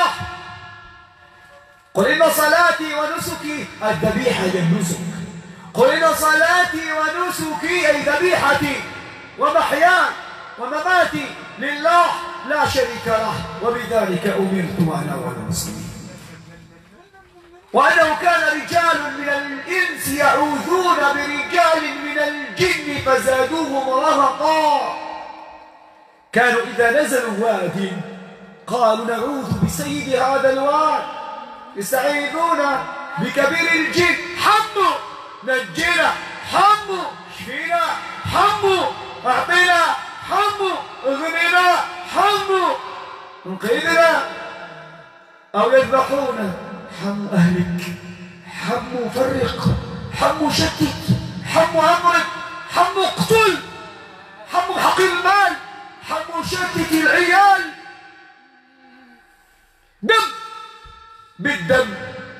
قل إن صلاتي ونسكي، الذبيحة هي النسك. قل إن صلاتي ونسكي أي ذبيحتي ومحياي ومماتي لله لا شريك له، وبذلك أمرت وأنا أول المسلمين. وأنه كان رجال من الإنس يعوذون برجال من الجن فزادوهم رهقا. كانوا إذا نزلوا واد قالوا نعوذ بسيد هذا الواد، يستعيذون بكبير الجن، حمو نجينا، حمو شفينا، حمو أعطينا، حمو اغنينا، حمو انقذنا. أو يذبحون، حمو أهلك، حمو فرق، حمو شتت، حمو أمرك، حمو اقتل، حمو حقير المال، حمو شتت العيال. دم بالدم.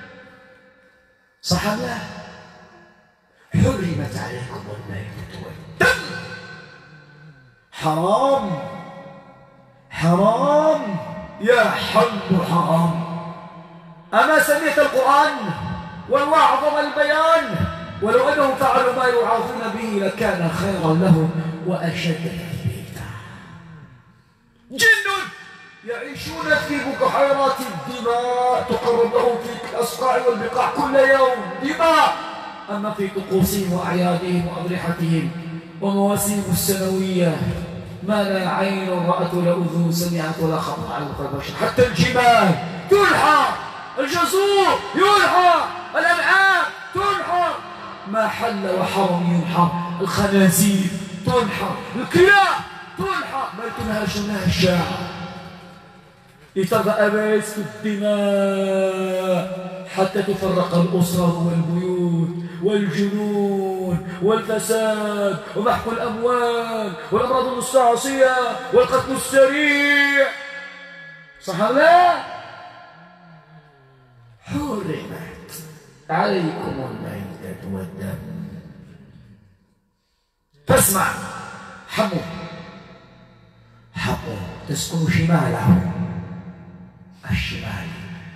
صح الله؟ حرمت عليكم الميتة والدم. حرام حرام يا حم حرام. أما سمعت القرآن والوعظ والبيان؟ ولو أنهم فعلوا ما يوعظون به لكان خيرا لهم وأشد تثبيتا. جن يعيشون في بحيرات الدماء تقرب لهم في الأصقاع والبقاع كل يوم دماء. أما في طقوسهم وأعيادهم وأضرحتهم ومواسمهم السنوية ما لا عين رأت ولا أذن سمعت ولا خطر على البشر. حتى الجبال تنحر، الجزور ينحر، الأنعام تنحر، ما حل وحرم ينحر، الخنازير تنحر، الكلاب تنحر، بل تنهش نهشا لترضى باسم الدماء حتى تفرق الأسر والبيوت والجنون والفساد ومحق الأموال والأمراض المستعصية والقتل السريع. صح الله؟ حرمت عليكم الميتة والدم. فاسمع، حمو حمو تسكن شماله، الشمال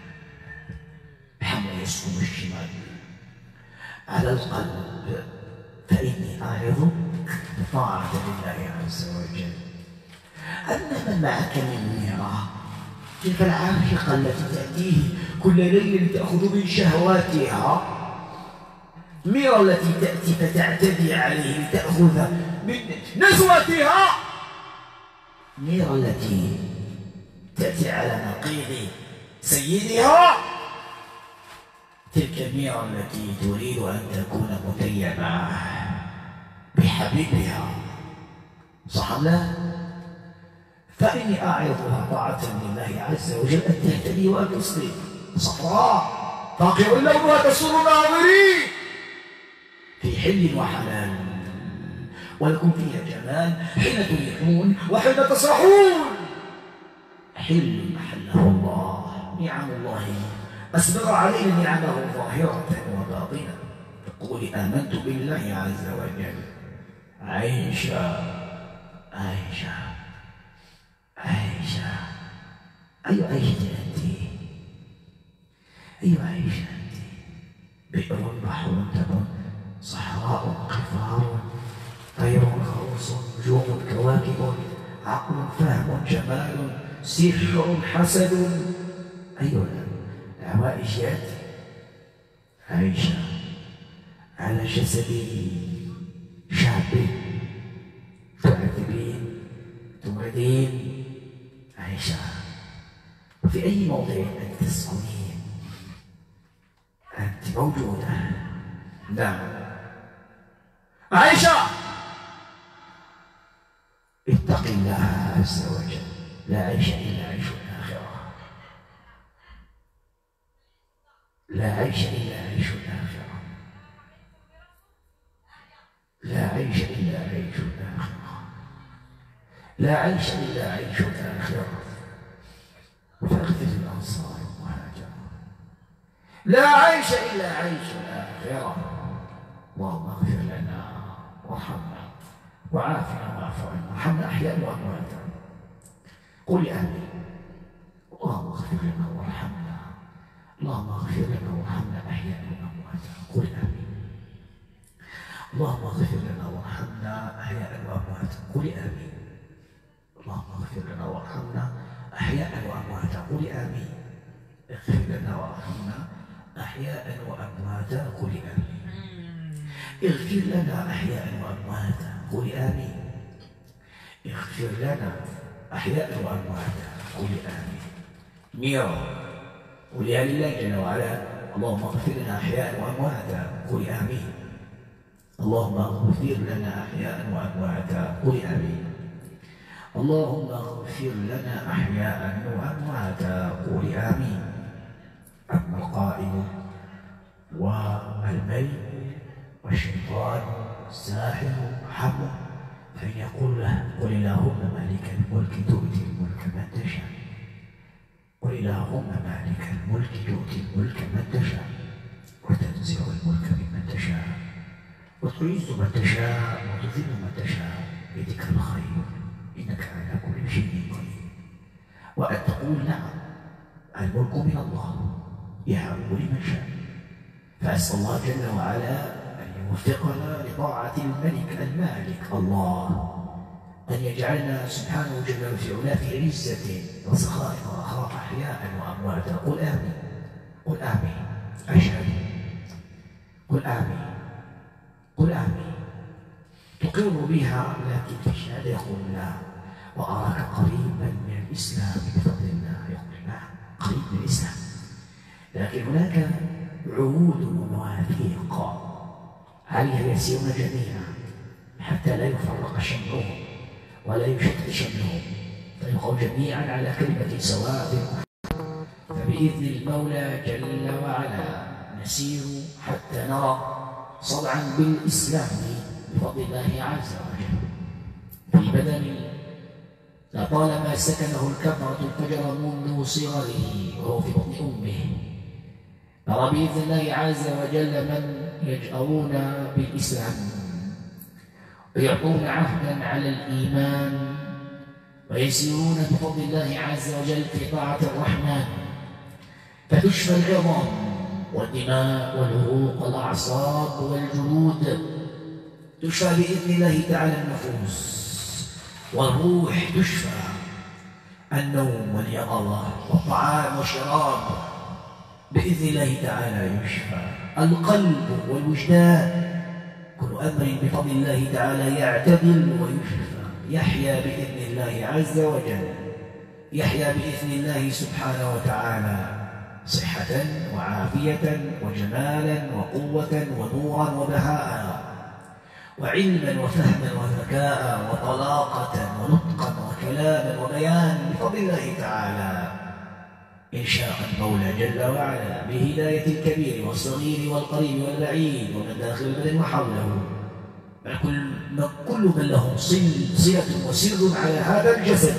حمو يسكن الشمال على القلب. فإني أعظك بطاعة لله عز وجل. أما من معك من ميرة، تلك العاشقة التي تأتيه كل ليل تأخذ من شهواتها، ميرة التي تأتي فتعتدي عليه لتأخذ من نزوتها، ميرة التي تأتي على نقيض سيدها، تلك الميرة التي تريد أن تكون متيمة بحبيبها. صح الله؟ فإني أعظها طاعة لله عز وجل أن تهتدي وأن تسلم. صفراء فاقع لونها تسر الناظرين في حل وحلال، ولكم فيها جمال حين تريحون وحين تسرحون. حل محله الله، نعم الله أسبغ علينا نعمه ظاهرة وباطنة. تقول آمنت بالله عز وجل. عائشة عائشة عائشة أي عائشة أنت؟ أي عائشة أنت؟ بئر بحر تبن، صحراء قفار، طير خروص، نجوم كواكب، عقل فهم جمال، سحر حسد. أيها العوائش يأتي عائشة على جسد شعبي تعذبين تمرضين. عائشة في أي موضع أنت تسكنين؟ أنت موجودة. نعم عائشة اتق الله عز وجل. لا عيش إلا عيش الآخرة، لا عيش إلا عيش الآخرة، لا عيش إلا عيش الآخرة، لا عيش إلا عيش الآخرة. فاغفر الأنصار المهاجرة. لا عيش إلا عيش الآخرة. اللهم اغفر لنا وارحمنا وعافنا واعف عنا وارحمنا أحياء وأمواتا. قل آمين. اللهم اغفر لنا وارحمنا، اللهم اغفر لنا وارحمنا أحياء وأمواتا. قل آمين. اللهم اغفر لنا وارحمنا أحياء وأمواتا. قل آمين. اللهم اغفر لنا وارحمنا أحياء وأمواتا. قل آمين. اغفر لنا وارحمنا أحياء وأمواتا. قل آمين. اغفر لنا أحياء وأمواتا. قل آمين. اغفر لنا أحياء وأمواتا. قل آمين. ميرا قولها لله جل وعلا. اللهم اغفر لنا أحياء وأمواتا. قل آمين. اللهم اغفر لنا أحياء وأمواتا. قل آمين. اللهم اغفر لنا أحياء وأمواتا. قل آمين. أما القائل والملك والشيطان والساحر حمو فإن يقول له قل اللهم مالك الملك تؤتي الملك من تشاء. قل اللهم مالك الملك تؤتي الملك من تشاء وتنزع الملك ممن تشاء وتعز من تشاء وتذل من تشاء بيدك الخير إنك على كل شيء قدير. وأن تقول نعم الملك من الله يهب لمن شاء. فأسأل الله جل وعلا أن يوفقنا لطاعة الملك المالك الله، أن يجعلنا سبحانه جل في علاه في عزة وسخاء ورخاء أحياء وأمواتا. قل آمين. قل آمين. أشهد. قل آمين. قل آمين. تقر بها لكن في الشهادة يقول لا. وأراك قريبا من الإسلام بفضل الله. يقول لا قريب من الإسلام، لكن هناك عهود ومواثيق عليها يسيرون جميعا حتى لا يفرق شملهم ولا يشتت شملهم، فيبقوا جميعا على كلمة سواء. فبإذن المولى جل وعلا نسير حتى نرى صدعا بالإسلام بفضل الله عز وجل في بدن لطالما سكنه الكفرة الفجر منذ صغره وهو في بطن أمه. نرى بإذن الله عز وجل من يجأرون بالإسلام ويعطون عهدا على الإيمان ويسيرون بفضل الله عز وجل في طاعة الرحمن، فتشفى العظام والدماء والعروق والأعصاب والجلود، تشفى بإذن الله تعالى النفوس والروح، تشفى النوم واليقظة والطعام والشراب بإذن الله تعالى يشفى القلب والوجدان، كل أمر بفضل الله تعالى يعتدل ويشفى، يحيا بإذن الله عز وجل، يحيا بإذن الله سبحانه وتعالى صحة وعافية وجمالا وقوة ونورا وبهاء وعلما وفهما وذكاء وطلاقة ونطقا وكلاما وبيانا بفضل الله تعالى إن شاء المولى جل وعلا بهداية الكبير والصغير والقريب والبعيد ومن داخل البدن وحوله، بل كل, كل من له صلة وسر على هذا الجسد.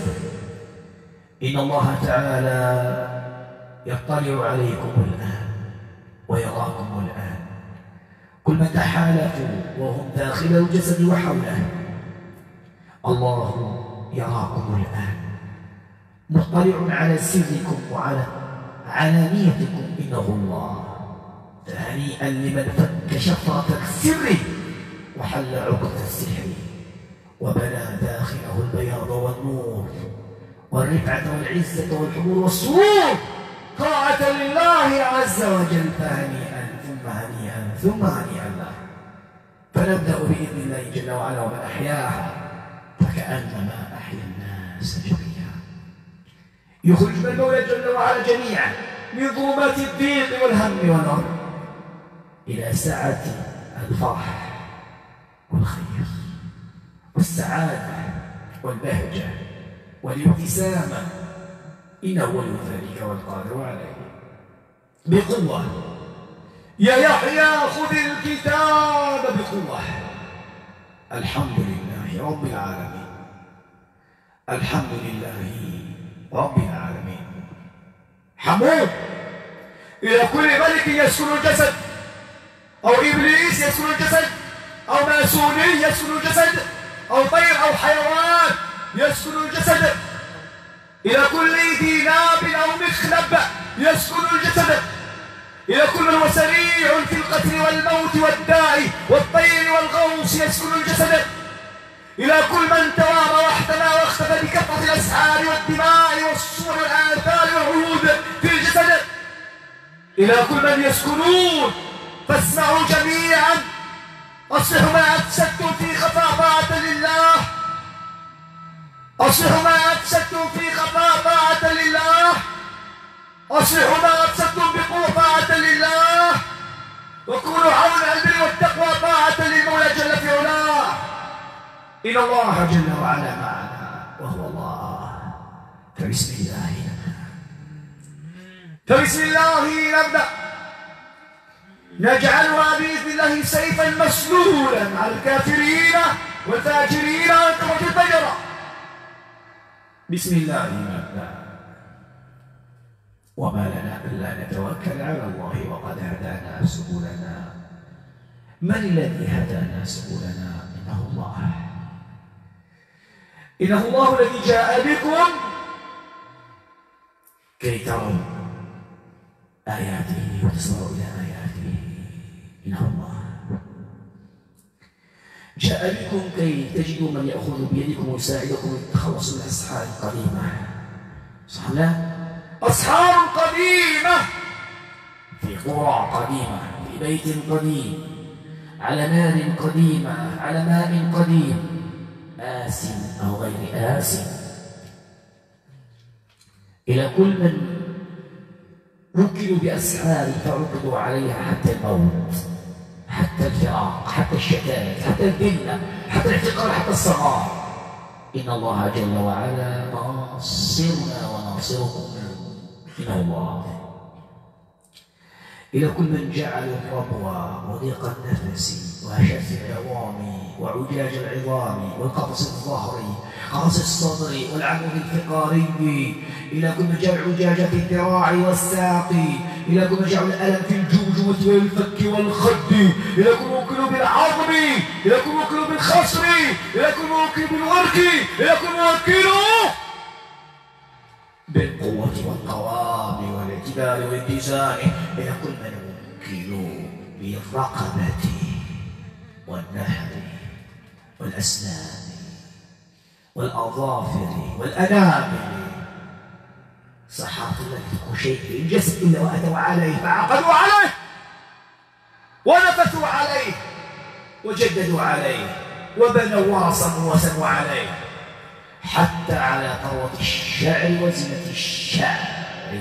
إن الله تعالى يطلع عليكم الآن ويراكم الآن، كل من تحالفوا وهم داخل الجسد وحوله الله يراكم الآن، مطلع على سركم وعلى علانيتكم إنه الله. فهنيئا لمن فك شفرة السر وحل عقدة السحر وبنى داخله البياض والنور والرفعة والعزة والحضور والسرور طاعة لله عز وجل. فهنيئا ثم هنيئا ثم هنيئا له. فنبدأ بإذن الله جل وعلا ومن أحياها فكأنما أحيا الناس جميعا. يخرجنا المولى جل وعلا جميعا من ظلمات الضيق والهم والغم إلى سعة الفرح والخير والسعادة والبهجة والابتسامة، إنه ولي ذلك والقادر عليه. بقوة يا يحيى خذ الكتاب بقوة. الحمد لله رب العالمين، الحمد لله رب العالمين. حمود إلى كل ملك يسكن الجسد أو إبليس يسكن الجسد أو ماسوني يسكن الجسد أو طير أو حيوان يسكن الجسد، إلى كل ذي ناب أو مخلب يسكن الجسد، إلى كل من هو سريع في القتل والموت والداء والطير والغوص يسكن الجسد، إلى كل من توارى واحتمى واختفى بكثرة الأسحار والدماء والصور والآثار والعهود في الجسد، إلى كل من يسكنون. فاسمعوا جميعا، أصلحوا ما أفسدتم في خفاء طاعة لله، أصلحوا ما أفسدتم في خفاء طاعة لله، أصلحوا ما أفسدتم بقوة طاعة لله، وكونوا عون البر والتقوى طاعة للمولى جل في علاه. إن الله جل وعلا معنا وهو الله. فبسم الله نبدأ، فبسم الله نبدأ، نجعلها بإذن الله سيفا مسلولا على الكافرين والفاجرين والكفرة الفجرة. بسم الله نبدأ. وما لنا ألا نتوكل على الله وقد هدانا سبلنا. من الذي هدانا سبلنا؟ إنه الله، إنه الله الذي جاء بكم كي تروا آياته وتصلوا إلى آياته. إنه الله جاء بكم كي تجدوا من يأخذ بيدكم ويساعدكم لتخلصوا من الأسحار القديمة. صح لا؟ أسحار قديمة في قرى قديمة، في بيت قديم، على نار قديمة، على ماء قديم، آس أو غير آس، إلى كل من وكلوا بأسحار فركضوا عليها حتى الموت، حتى الفراق، حتى الشتات، حتى الذلة، حتى الاحتقار، حتى الصغار. إن الله جل وعلا ناصرنا وناصركم. إنه الله. إلى كل من جعل الربوة وضيق النفس وهشة العظام وعجاج العظام والقفص الظهري قفص الصدر والعمود الفقاري، إلى كل من جعل عجاجة الذراع والساق، إلى كل من جعل الألم في الجوجوة والفك والخد، إلى كل موكل بالعظم، إلى كل موكل بالخصر، إلى كل موكل بالورك، إلى كل موكل بالقوة والقوام والاعتدال والاتزان، إلى كل من وكلوا بالرقبة والنحر والأسنان والأظافر والأنامل. صحات لم يكن شيء في الجسد إلا وأتوا عليه فعقدوا عليه ونفثوا عليه وجددوا عليه وبنوا ورصموا وسنوا عليه، حتى على ثروة الشعر وزنة الشعر.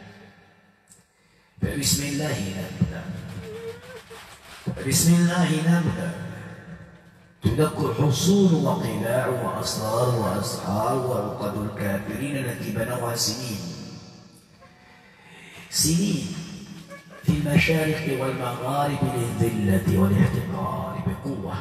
فبسم الله نبدأ، فبسم الله نبدأ. تدك حصول وقلاع وأسرار وأسحار وعقد الكافرين التي بنوها سنين سنين في المشارق والمغارب للذلة والاحتقار بقوة.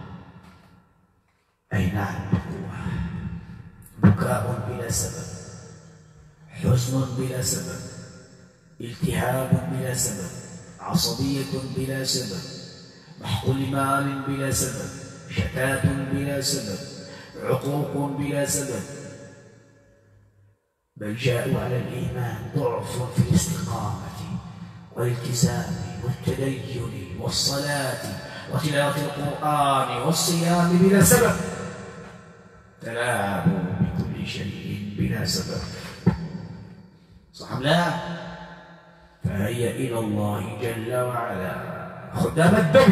أي نعم بقوة. بكاء بلا سبب، حزن بلا سبب، التهاب بلا سبب، عصبية بلا سبب، محق مال بلا سبب، شتات بلا سبب، عقوق بلا سبب، بل جاءوا على الإيمان ضعف في الاستقامة والالتزام والتدين والصلاة وتلاوة القرآن والصيام بلا سبب، تلاعبوا بكل شيء بلا سبب. صح لا؟ فهي إلى الله جل وعلا خدام الدم.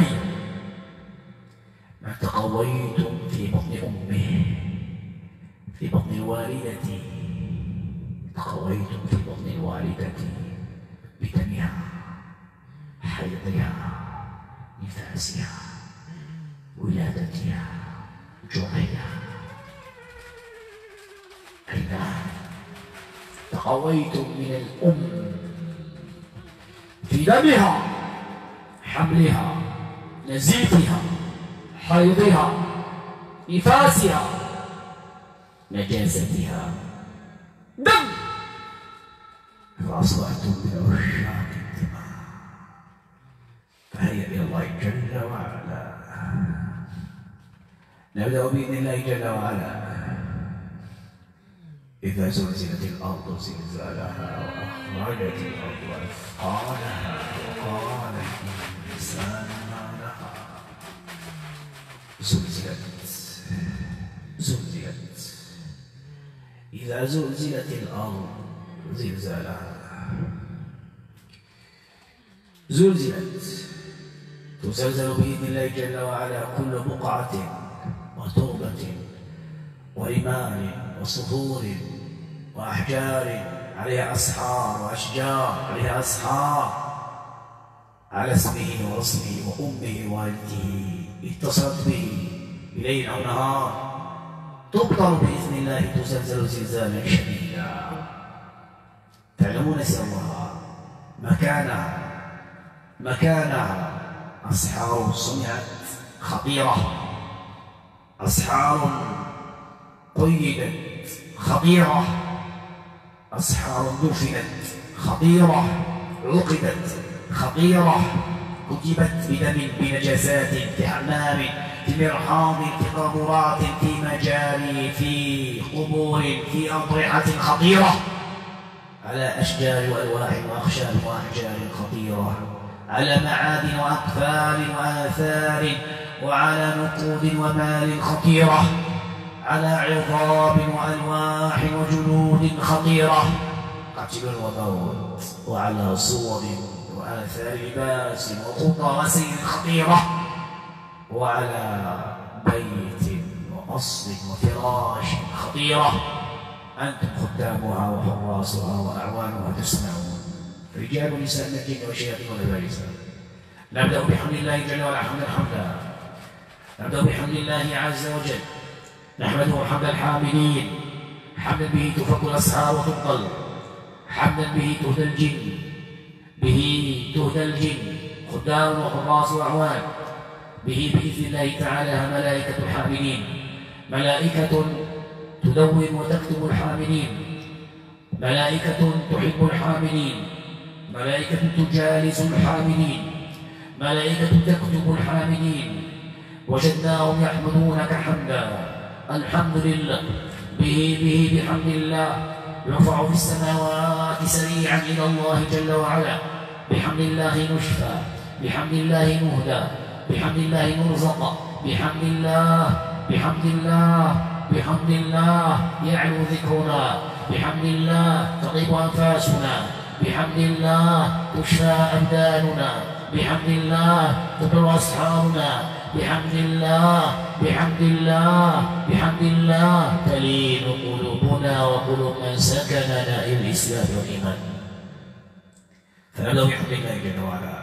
ما تقويتم في بطن أمه، في بطن الوالدة، تقويتم في بطن الوالدة بدمها، حيضها، نفاسها، ولادتها، جوعها. أي نعم، تقويتم من الأم في دمها، حملها، نزيفها، حيضها، نفاسها، نجاستها، دم. فأصبحتم من عشاق الدماء. فهي إلى الله جل وعلا نبدأ بإذن الله جل وعلا. إذا زلزلت الأرض زلزالها وأخرجت الأرض أثقالها وقال الإنسان ما لها. زلزلت زلزلت إذا زلزلت الأرض زلزالها. زلزلت تزلزل بإذن الله جل وعلا كل بقعة وتربة ورمال وصخور وأحجار عليها أسحار وأشجار عليها أسحار على اسمه ورسمه وأمه ووالده اتصلت به بليل أو نهار تبطل بإذن الله تزلزل زلزالا شديدا. تعلمون سرها مكانها مكانها أسحار صنعت خطيرة، أسحار قيدت خطيرة، أسحار دفنت خطيرة، عقدت خطيرة، كتبت بدم بنجاسات في حمام في مرحاض في قبورات في مجاري في قبور في أضرحة خطيرة، على أشجار وألواح وأخشاب وأحجار خطيرة، على معادن وأقفال وآثار وعلى نقود ومال خطيرة، على عظام وألواح وجلود خطيرة، قتل وموت، وعلى صور وآثار لباس وخطى وسير خطيرة، وعلى بيت وأصل وفراش خطيرة، أنتم خدامها وحراسها وأعوانها تسمعون، رجال ونساء من الجن والشياطين والإبليس. نبدأ بحمد الله جل وعلا حمدا حمدا. نبدأ بحمد الله عز وجل، نحمده حمد الحامدين، حمدا به تفك الأسحار وتبطل، حمدا به تهدى الجن، به تهدى الجن خدام وحراس وأعوان، به بإذن الله تعالى ملائكة الحامدين، ملائكة تدون وتكتب الحامدين، ملائكة تحب الحامدين، ملائكة تجالس الحامدين، ملائكة تكتب الحامدين. وجدناهم يحمدونك حمدا. الحمد لله به به بحمد الله يرفع في السماوات سريعا إلى الله جل وعلا. بحمد الله نشفى، بحمد الله نهدى، بحمد الله نرزق، بحمد الله بحمد الله بحمد الله يعلو ذكرنا، بحمد الله تطيب أنفاسنا، بحمد الله تشفى أبداننا، بحمد الله تبر أسحارنا، بحمد الله بحمد الله بحمد الله تلين قلوبنا وقلوب من سكننا إلى الإسلام والإيمان. فنبدأ بحمد الله جل وعلا.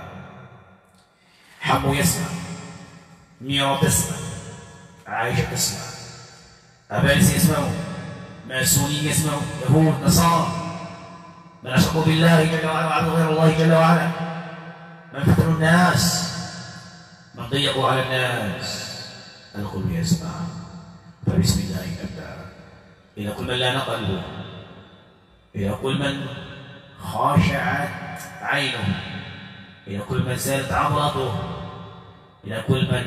حمو يسمع، ميرا تسمع، عائشة تسمع، أبانس يسمعون، ماسوني يسمعون، يهود نصارى، من أشركوا بالله جل وعلا وعبدوا غير الله جل وعلا، من فتنوا الناس، من ضيقوا على الناس، الكل يسمع. فبسم الله نبدأ. إلى كل من لا نقل، إلى كل من خاشعت عينه، إلى كل من سالت عبرته، إلى كل من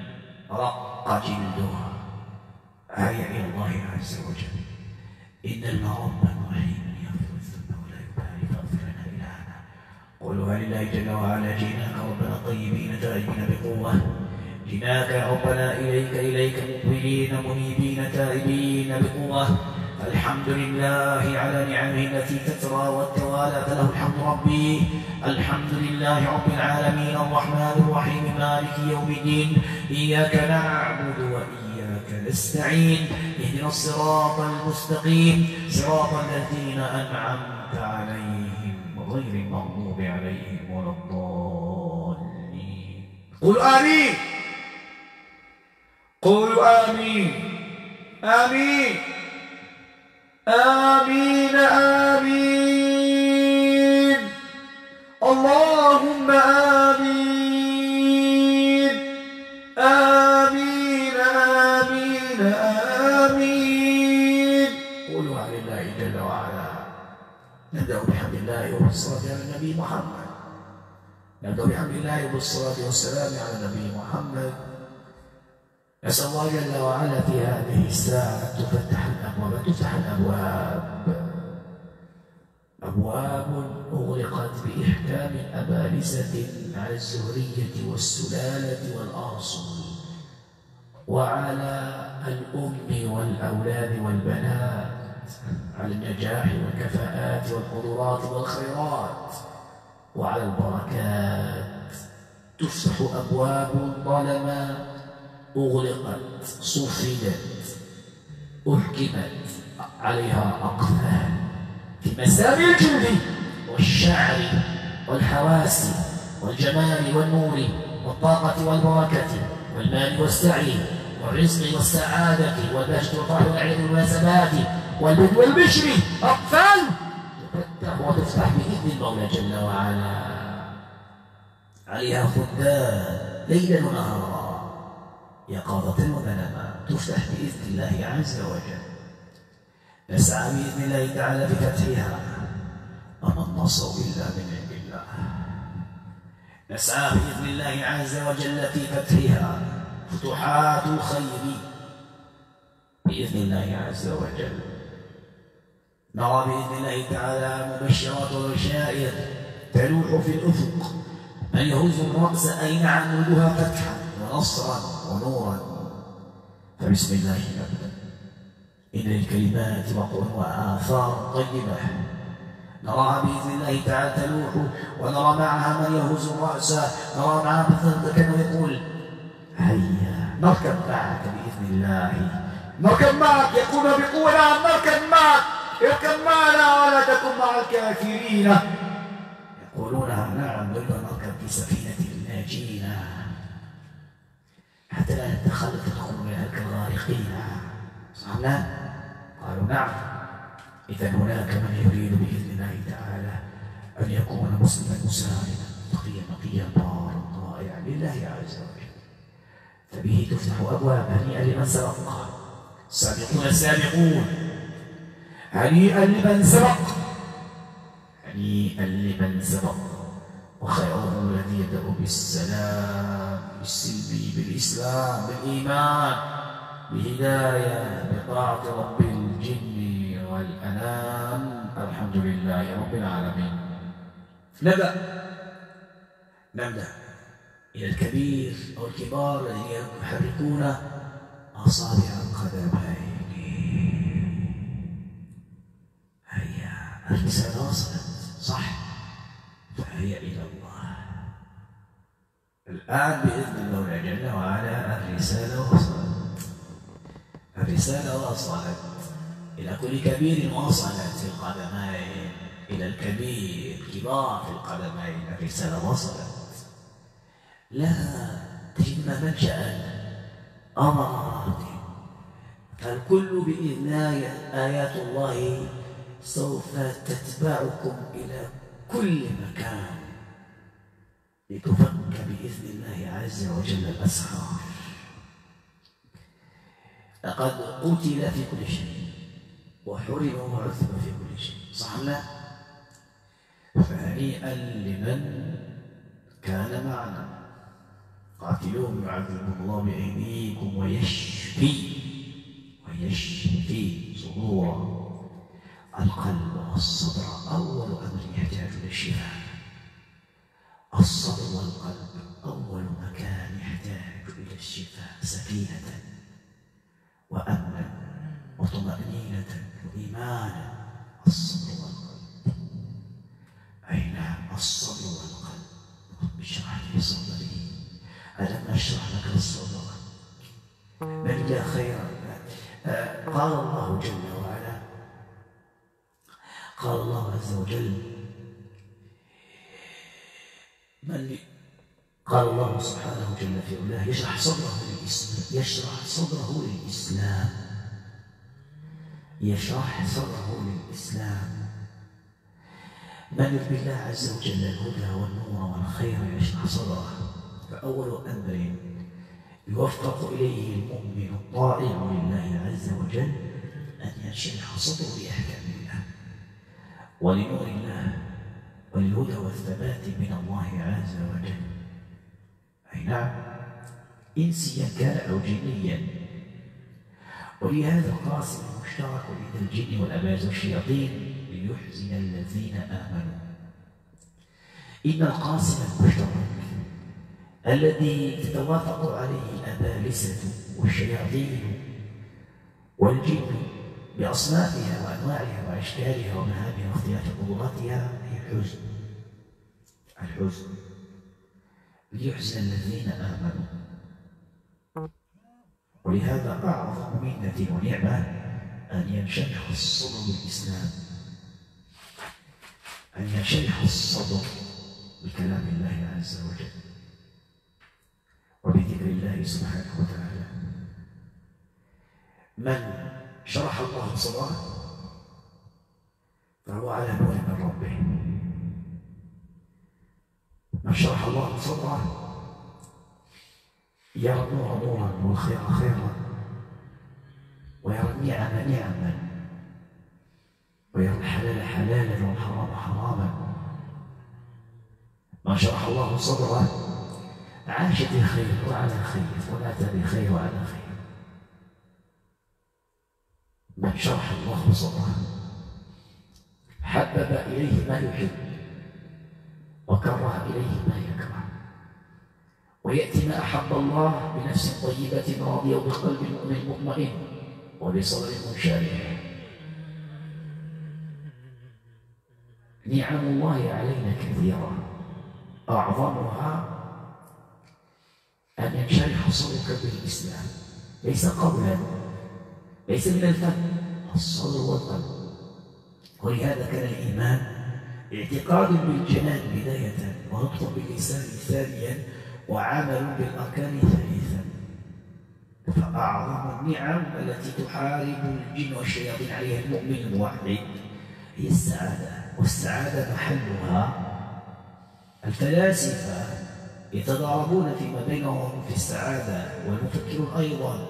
رق جلده، آية إلى الله عز وجل. إن الله ربا رحيما يغفر الذنب ولا يبالي فاغفر لنا إلهنا. قولها لله جل وعلا. جئناك ربنا طيبين تائبين بقوة، جئناك ربنا إليك إليك مقبلين منيبين تائبين بقوة. الحمد لله على نعمه التي تترى والتوالى، فله الحمد ربي. الحمد لله رب العالمين الرحمن الرحيم مالك يوم الدين. إياك نعبد وإياك نستعين، اهدنا الصراط المستقيم صراط الذين أنعمت عليهم غير المغضوب عليهم ولا الضالين. قل آمين، قولوا آمين آمين آمين آمين. اللهم آمين آمين آمين آمين. قولوا عن الله جل وعلا. نبدأ بحمد الله وبالصلاة على النبي محمد. نبدأ بحمد الله وبالصلاة والسلام على النبي محمد. نسأل الله جل وعلا في هذه الساعة تفتح الأبواب، تفتح الأبواب، أبواب أغلقت بإحكام أبالسة على الزهرية والسلالة والأصل، وعلى الأم والأولاد والبنات، على النجاح والكفاءات والقدرات والخيرات، وعلى البركات. تفتح أبواب طالما أغلقت، صفدت، أحكمت عليها أقفال في مسامع الجود والشعر والحواس والجمال والنور والطاقة والبركة والمال والسعي والرزق والسعادة والبهجة والفرح والعيد والمناسبات والبد والبشر. أقفال تفتح وتفتح بإذن المولى جل وعلا، عليها خدام ليلا ونهارا، يقظة ومناما، تفتح بإذن الله عز وجل. نسعى بإذن الله تعالى بفتحها، وما النصر إلا من عند الله. نسعى بإذن الله عز وجل في فتحها، فتوحات الخير بإذن الله عز وجل. نرى بإذن الله تعالى مبشرات وبشائر تلوح في الأفق، من يهز الرأس أي نعم نريدها فتحا ونصرا ونورا. فبسم الله نبدأ، إن الكلمات وقع وآثار طيبة نراها بإذن الله تعالى تلوح، ونرى معها من يهز الرأس، نرى معها مثل كانوا يقول هيا نركب معك بإذن الله، نركب معك، يقول بقوة نعم نركب معك، اركب معنا ولا تكن مع الكافرين. يقولون نعم نريد أن نركب في سفينة الناجين حتى لا نتخلف تدخل منها كالغارقين. صحنا؟ قالوا نعم. إذا هناك من يريد بإذن الله تعالى أن يكون مسلما مسالما تقيا نقيا طارا طائعا لله عز وجل، فبه تفتح أبواب. هنيئا لمن سبق، السابقون السابقون، هنيئا لمن سبق، هنيئا لمن سبق. وخيرهم الذي يبدأ بالسلام، بالسلم، بالإسلام، بالإيمان، بهداية، بطاعة رب الجن والأنام. الحمد لله رب العالمين. نبدأ نبدأ إلى الكبير أو الكبار الذين يحركون أصابع القدمين. هيا الرسالة وصلت، صح؟ فهي إلى الله الآن بإذن الله جل وعلا. الرسالة وصلت، الرسالة وصلت إلى كل كبير، وصلت في القدمين إلى الكبير، كبار في القدمين. الرسالة وصلت، لا تجدنا ملجأ أمرات، فالكل بإذن آيات الله سوف تتبعكم إلى كل مكان لتفك بإذن الله عز وجل الأسرار. لقد قتل في كل شيء وحرم وعذب في كل شيء، صح لا؟ فهنيئا لمن كان معنا. قاتلوهم يعذبهم الله بأيديكم ويشفي ويشفي صدور القلب والصدر. أول أمر يحتاج للشفاء، الصدر والقلب أول مكان يحتاج إلى الشفاء، سكينة وأمنا وطمأنينة وإيمانا. الصدر والقلب، أي نعم الصدر والقلب. رب اشرح لي صدري، ألم أشرح لك الصدر؟ نجد خيرا. قال الله جل وعلا، قال الله عز وجل من قال الله سبحانه جل في علاه يشرح صدره للإسلام، يشرح صدره للإسلام، يشرح صدره للإسلام. من يريد بالله عز وجل الهدى والنور والخير يشرح صدره. فأول أمر يوفق إليه المؤمن الطائع لله عز وجل أن يشرح صدره لأحكام الله ولنور الله وللهدى والثبات من الله عز وجل. أي نعم، إنسيا كان أو جنيا. ولهذا القاسم المشترك بين الجن والأباز والشياطين ليحزن الذين آمنوا. إن القاسم المشترك الذي تتوافق عليه الأبالسة والشياطين والجن بأصنافها وأنواعها وأشكالها ومهامها واختلاف قدراتها هي الحزن. الحزن ليحزن الذين آمنوا. ولهذا أعظم منة ونعمة أن ينشرح الصدر بالإسلام، أن ينشرح الصدر بكلام الله عز وجل وبذكر الله سبحانه وتعالى. من شرح الله صدره فهو على نور من ربه. من شرح الله صدره يرى النور نورا والخير خيرا، ويرى النعم نعما، ويرى الحلال حلالا والحرام حراما. من شرح الله صدره عاش بخير وعلى خير ومات بخير وعلى خير. من شرح الله صدره حبب إليه ما يحب وكره إليه ما يكره، ويأتي ما أحب الله بنفس طيبة راضية وبقلب مؤمن مطمئن وبصدر منشرح. نعم الله علينا كثيرة، أعظمها أن ينشرح صدرك بالإسلام، ليس قولا، ليس من الفم، الصدر والقلب. ولهذا كان الإيمان اعتقاد بالجنان بداية، ونطق باللسان ثانيا، وعمل بالأركان ثالثا. فأعظم النعم التي تحارب الجن والشياطين عليها المؤمن الموحد هي السعادة. والسعادة محلها الفلاسفة يتضاربون فيما بينهم في السعادة، والمفكرون أيضا،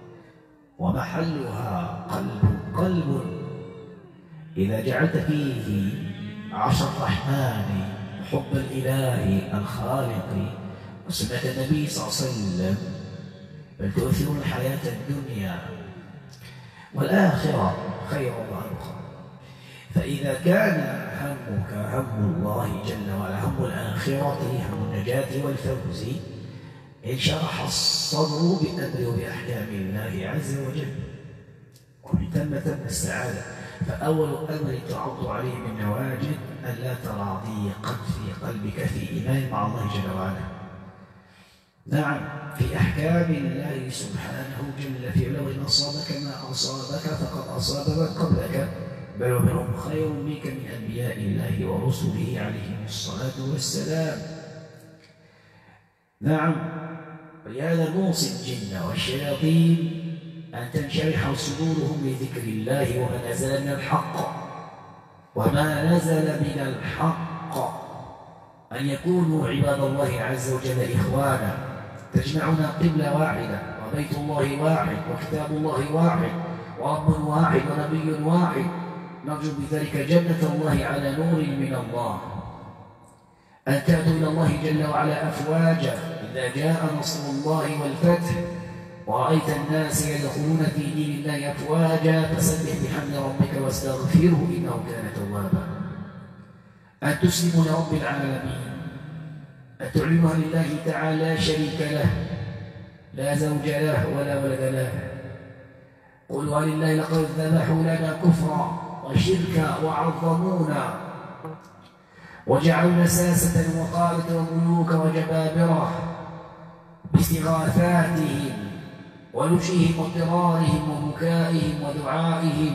ومحلها قلب. قلب إذا جعلت فيه عرش الرحمن وحب الإله الخالق وسنة النبي صلى الله عليه وسلم، بل تؤثرون الحياة الدنيا والآخرة خير وأبقى. فإذا كان همك هم الله جل وعلا، هم الآخرة، هم النجاة والفوز، انشرح الصدر بأمر وبأحكام الله عز وجل، ومن ثم تم السعادة. فأول أمر تعض عليه من نواجد أن لا ترى ضيقا في قلبك في إيمان مع الله جل وعلا. نعم، في أحكام الله سبحانه جل في علو، إن أصابك ما أصابك فقد أصاب من قبلك، بل ومنهم خير منك من أنبياء الله ورسله عليهم الصلاة والسلام. نعم، ولهذا نوصي الجن والشياطين أن تنشرح صدورهم لذكر الله وما نزل من الحق، وما نزل من الحق أن يكونوا عباد الله عز وجل إخوانا، تجمعنا قبلة واحدة، وبيت الله واحد، وكتاب الله واحد، ورب واحد، ونبي واحد، نرجو بذلك جنة الله على نور من الله. أن تأتوا إلى الله جل وعلا أفواجا إذا جاء نصر الله والفتح ورأيت الناس يدخلون في دين الله أفواجا فسبح بحمد ربك واستغفره إنه كان توابا. أن تسلموا لرب العالمين، أن تعلنها لله تعالى شريك له، لا زوج له ولا ولد له. قل ولله لقد ذبحوا لنا كفرا وشركا وعظمونا وجعلوا نساسة وقادة وملوك وجبابرة باستغاثاتهم ونشيهم واضطرارهم وبكائهم ودعائهم،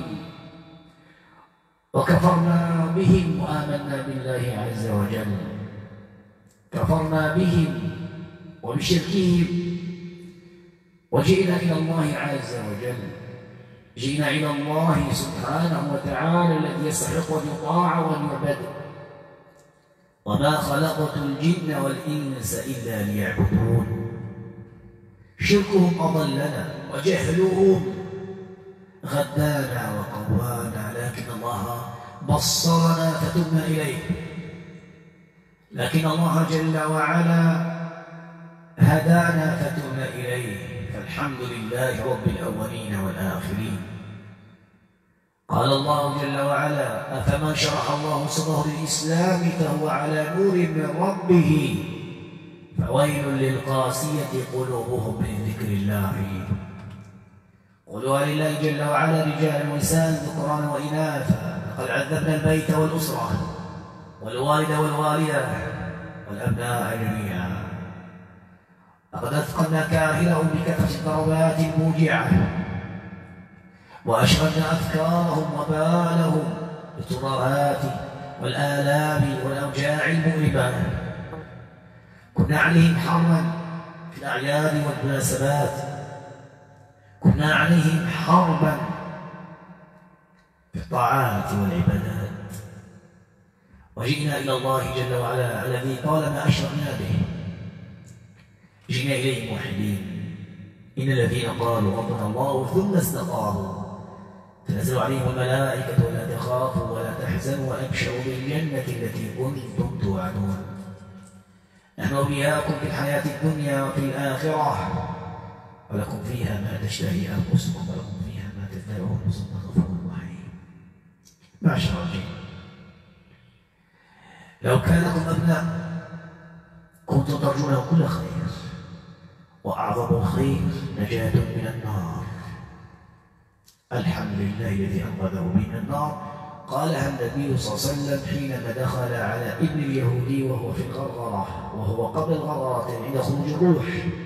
وكفرنا بهم وآمنا بالله عز وجل. كفرنا بهم وبشركهم وجئنا إلى الله عز وجل، جئنا إلى الله سبحانه وتعالى الذي يستحق أن يطاع وأن يعبد. وما خلقت الجن والإنس إلا ليعبدون. شركهم أضلنا وجهلهم غدانا وقوانا، لكن الله بصرنا فتبنا إليه. لكن الله جل وعلا هدانا فتبنا إليه، فالحمد لله رب الأولين والآخرين. قال الله جل وعلا: أفمن شرح الله صدره للإسلام فهو على نور من ربه فويل للقاسية قلوبهم من ذكر الله. قلوا لله جل وعلا رجال ونساء ذكرانا وإناثا، لقد عذبنا البيت والأسرة والوالد والوالدة والأبناء جميعا، لقد أثقلنا كاهلهم بكثرة الضربات الموجعة، وأشغلنا أفكارهم وبالهم بالترهات والآلام والأوجاع المؤلمة. كنا عليهم حرما في الأعياد والمناسبات، كنا عليهم حربا في الطاعات والعبادات، وجئنا إلى الله جل وعلا الذي طالما أشركنا به جئنا إليه موحدين. إن الذين قالوا ربنا الله ثم استقاموا تنزل عليهم الملائكة ولا تخافوا ولا تحزنوا وأبشروا بالجنة التي كنتم توعدون. نحن أولياؤكم في الحياة الدنيا وفي الآخرة، ولكم فيها ما تشتهي أنفسكم ولكم فيها ما تدعون ثم غفور رحيم. معشر الجن، لو كان لكم أبناء كنتم ترجون كل خير، وأعظم الخير نجاة من النار. الحمد لله الذي أنقذه من النار. قالها النبي صلى الله عليه وسلم حينما دخل على ابن اليهودي وهو في الغرغرة، وهو قبل الغرغرة عند خروج الروح،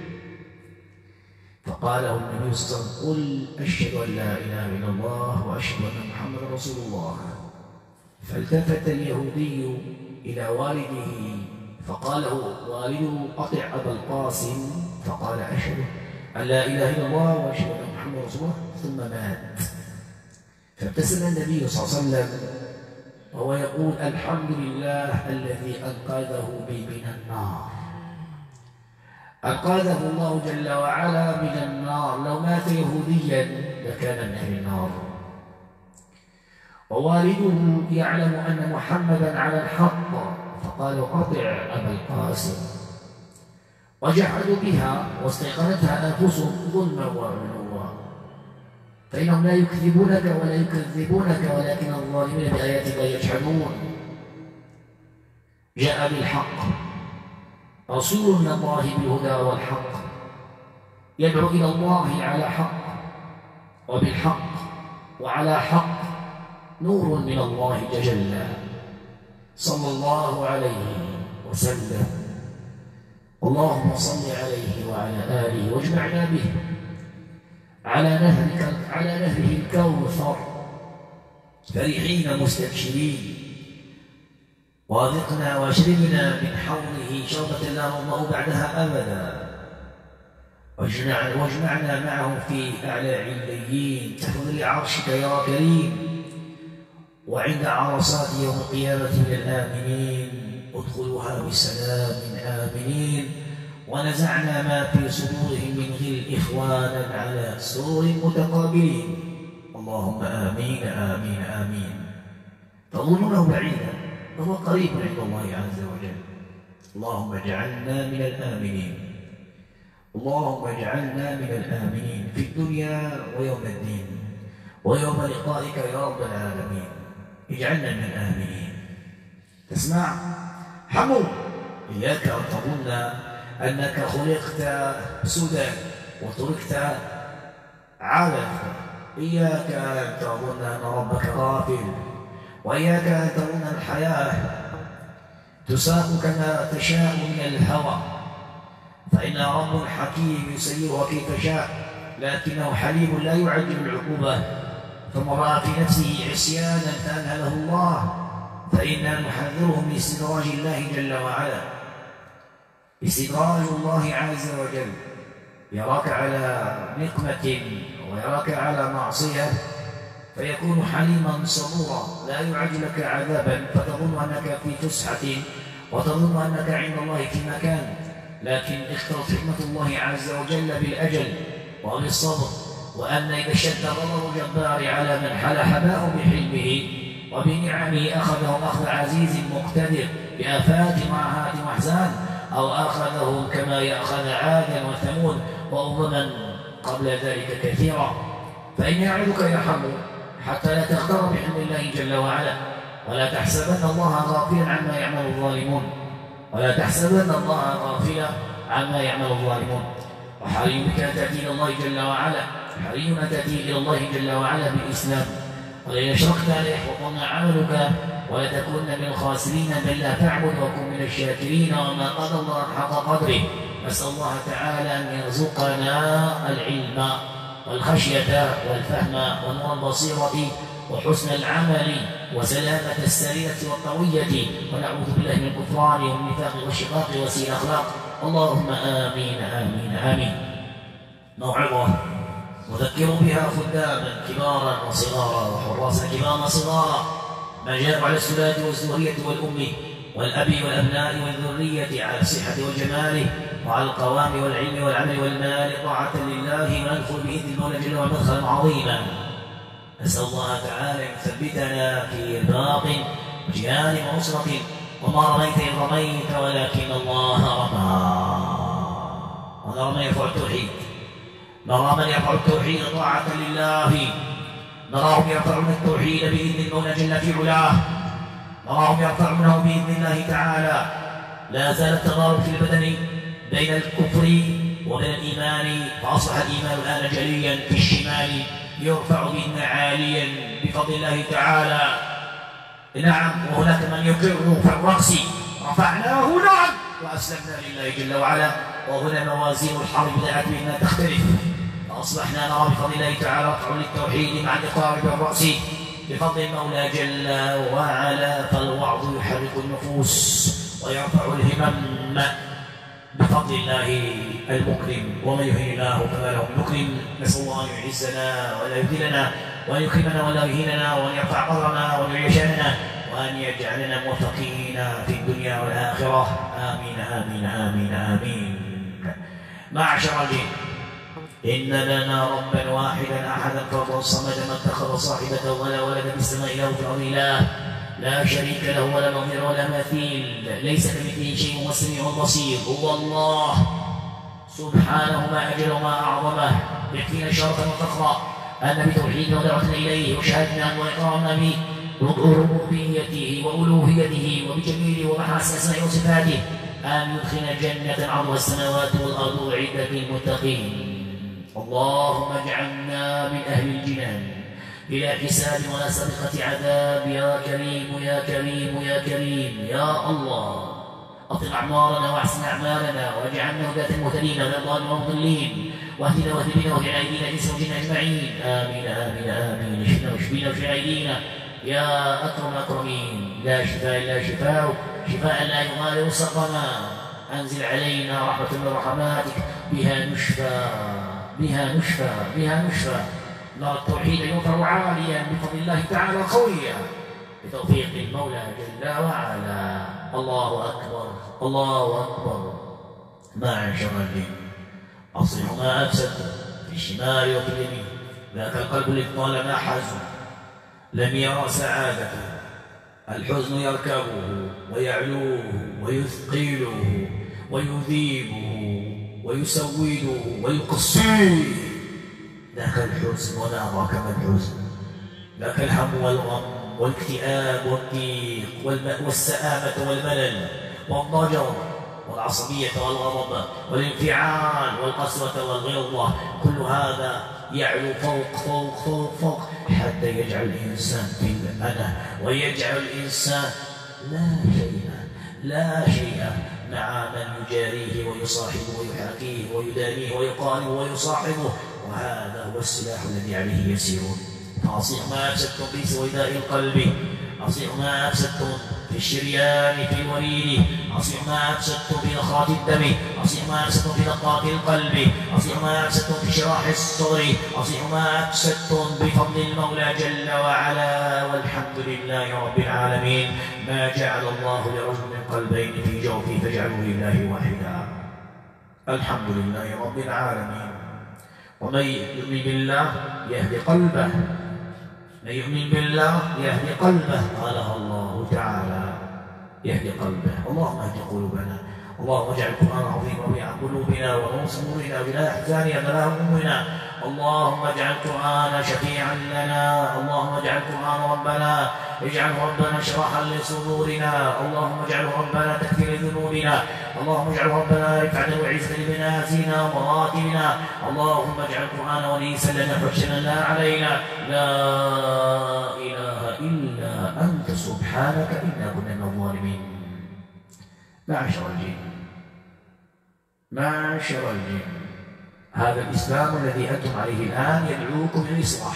فقال له النبي صلى الله عليه وسلم: قل أشهد أن لا إله إلا الله وأشهد أن محمدا رسول الله. فالتفت اليهودي إلى والده فقال له والده: أطع أبا القاسم. فقال: أشهد أن لا إله إلا الله وأشهد أن محمدا رسول الله. ثم مات. فابتسم النبي صلى الله عليه وسلم وهو يقول: الحمد لله الذي أنقذه بي من النار. أنقذه الله جل وعلا من النار. لو مات يهوديا لكان من أهل النار. ووالده يعلم أن محمدا على الحق، فقالوا: أطع أبا القاسم. وجحدوا بها واستيقنتها أنفسهم ظلما وعلوا، فإنهم لا يكذبونك ولا يكذبونك ولكن الظالمين بآياتك يجحدون. جاء بالحق رسول من الله بالهدى والحق، يدعو إلى الله على حق وبالحق وعلى حق، نور من الله تجلى صلى الله عليه وسلم. اللهم صل عليه وعلى آله واجمعنا به على نهرك على نهره الكوثر فرحين مستبشرين، واذقنا واشربنا من حوضه شربة لا نظمأ بعدها أبدا، واجمعنا معه في أعلى عليين تحت ظل عرشك يا كريم، وعند عرصات يوم القيامة من الآمنين. ادخلوها بسلام آمنين. ونزعنا ما في صدورهم من غل إخوانا على سرر متقابلين. اللهم آمين آمين آمين. تظنونه بعيدا وهو قريب عند الله عز وجل. اللهم اجعلنا من الآمنين. اللهم اجعلنا من الآمنين في الدنيا ويوم الدين ويوم لقائك يا رب العالمين. اجعلنا من الآمنين. تسمع حمو، إياك أن تظن أنك خلقت سدى وتركت عبثا. إياك أن تظن أن ربك غافل، وإياك أن تظن الحياة تساق كما تشاء من الهوى، فإن رب حكيم يسيرها كيف شاء، لكنه حليم لا يعجل العقوبة. فمن رأى في نفسه عصيانا فأنهله الله، فإنا نحذره من استدراج الله جل وعلا. استدراج الله عز وجل، يراك على نقمة ويراك على معصية فيكون حليما صبورا، لا يعجلك عذابا فتظن أنك في فسحة وتظن أنك عند الله في مكان، لكن اخترت حكمة الله عز وجل بالأجل وبالصبر، وأن إذا اشتد غضب الجبار على من حل حباء بحلمه وبنعمه أخذهم أخذ عزيز مقتدر بآفات وعهات وأحزان، أو أخذهم كما يأخذ عادا وثمود وأمما قبل ذلك كثيرا. فإني أعظك يا حمو حتى لا تغتر بحلم الله جل وعلا، ولا تحسبن الله غافلا عما يعمل الظالمون، ولا تحسبن الله غافلا عما يعمل الظالمون. وحري بك أن تأتي إلى الله جل وعلا، حري أن تأتي إلى الله جل وعلا بالإسلام، ولئن أشركت ليحبطن عملك ولتكن من الخاسرين، بل لا تعبد وكن من الشاكرين. وما قدر الله حق قدره. نسأل الله تعالى أن يرزقنا العلم والخشية والفهم ونور البصيرة وحسن العمل وسلامة السريرة والطوية، ونعوذ بالله من الكفران والنفاق والشقاق وسيء الأخلاق. اللهم آمين آمين آمين. موعظة نذكر بها خداما كبارا وصغارا وحراسا كبارا وصغارا، ما جاء على السلالة والزورية والأم والأب والأبناء والذرية على الصحة والجمال وعلى القوام والعلم والعمل والمال طاعة لله، وندخل بإذن المولى جل وعلا مدخلا عظيما. نسأل الله تعالى أن يثبتنا في باطن وجيان وأسرة، وما رميت إذ رميت ولكن الله رمى. ونرى من يرفع التوحيد، نرى من يرفع التوحيد طاعة لله، نراهم يرفعون التوحيد بإذن المولى جل في علاه، نراهم يرفعونه بإذن الله تعالى. لا زال التضارب في البدن بين الكفر وبين الإيمان، فأصبح الإيمان الآن جليا في الشمال يرفع بإذن عاليا بفضل الله تعالى. نعم، وهناك من يقر في الرأس رفعناه نعم وأسلمنا لله جل وعلا. وهنا موازين الحرب بدأت بأنها تختلف، فأصبحنا نرى بفضل الله تعالى رفع للتوحيد مع الإقرار بالرأس بفضل المولى جل وعلا. فالوعظ يحرك النفوس ويرفع الهمم بفضل الله المكرم، ومن يهن الله فما له من مكرم. نسأل الله أن يعزنا ولا يذلنا، وأن يكرمنا ولا يهيننا، وأن يرفع قدرنا وأن يعلي شأننا، وأن يجعلنا موفقين في الدنيا والآخرة. آمين آمين آمين آمين. معشر الجن، إن لنا ربا واحدا أحدا فردا صمدا ما اتخذ صاحبة ولا ولدا في السماء له في الأرض إله لا شريك له ولا نظير ولا مثيل، ليس كمثله شيء وهو السميع البصير. هو الله سبحانه ما أجل وما أعظمه، يكفينا شرفا وفخرا أن بتوحيده ودعوتنا إليه وشهادتنا وإقرارنا به بربوبيته وألوهيته وبجميله ومحاسن أسمائه وصفاته، أن يدخلنا جنة عرضها السماوات والأرض أعدت للمتقين. اللهم اجعلنا من أهل الجنان بلا حساب ولا سابقة عذاب، يا كريم يا كريم يا كريم يا الله. أطل أعمارنا وأحسن أعمالنا واجعلنا هداة المهتدين غير الضالين والمضلين، واهدنا واهد بنا واهد أيدينا الإنس والجن أجمعين. آمين آمين آمين. اشفنا واشفينا واشفي أيدينا يا أكرم الأكرمين. لا شفاء إلا شفاءك، شفاء لا يغادر سقما. أنزل علينا رحمة من رحماتك، بها نشفى بها نشفى بها نشفى. نرى التوحيد ينفر عاليا بفضل الله تعالى قويا بتوفيق المولى جل وعلا. الله أكبر الله أكبر. معشر الجن، أصلح ما أفسد في الشمال وفي اليمين، ذاك القلب الذي طالما حزن لم يرى سعادته. الحزن يركبه ويعلوه ويثقله ويذيبه ويسوده ويقصيه. ذاك الحزن ولا أدراك ما الحزن، ذاك الهم والغم والاكتئاب والضيق والسآمة والملل والضجر والعصبية والغضب والانفعال والقسوة والغلظة. كل هذا يعلو فوق فوق فوق فوق حتى يجعل الإنسان في الأنا، ويجعل الإنسان لا شيء لا شيء مع من يجاريه ويصاحبه ويحاكيه ويدانيه ويقاربه ويصاحبه. وهذا هو السلاح الذي عليه يسيرون. فأصيح ما أفسدتم في سويداء القلب، أصيح ما أفسدتم في الشريان في الوريد، أصيح ما أفسدتم في نخرات الدم، أصيح ما أفسدتم في دقات القلب، أصيح ما أفسدتم في شراح الصدر، أصيح ما أفسدتم بفضل المولى جل وعلا. والحمد لله رب العالمين. ما جعل الله لرجل من قلبين في جوفه فجعلوا لله واحدا. الحمد لله رب العالمين. ومن يؤمن بالله يهدي قلبه، من يؤمن بالله يهدي قلبه، قالها الله تعالى يهدي قلبه. اللهم اهد قلوبنا اللهم اجعل القرآن العظيم ربيع قلوبنا ونور صدورنا وجلاء أحزاننا وذهاب همومنا. اللهم اجعل القرآن شفيعا لنا. اللهم اجعل القرآن ربنا اجعله ربنا شرحا لصدورنا. اللهم اجعله ربنا تكفير ذنوبنا. اللهم اجعله ربنا رفعة وعزة لبناتنا ومراتبنا. اللهم اجعل القرآن ونيسا لنا حجة لا علينا. لا إله إلا أنت سبحانك إنا كنا من الظالمين. معشر الجن معشر الجن، هذا الإسلام الذي أنتم عليه الآن يدعوكم إلى الإصلاح،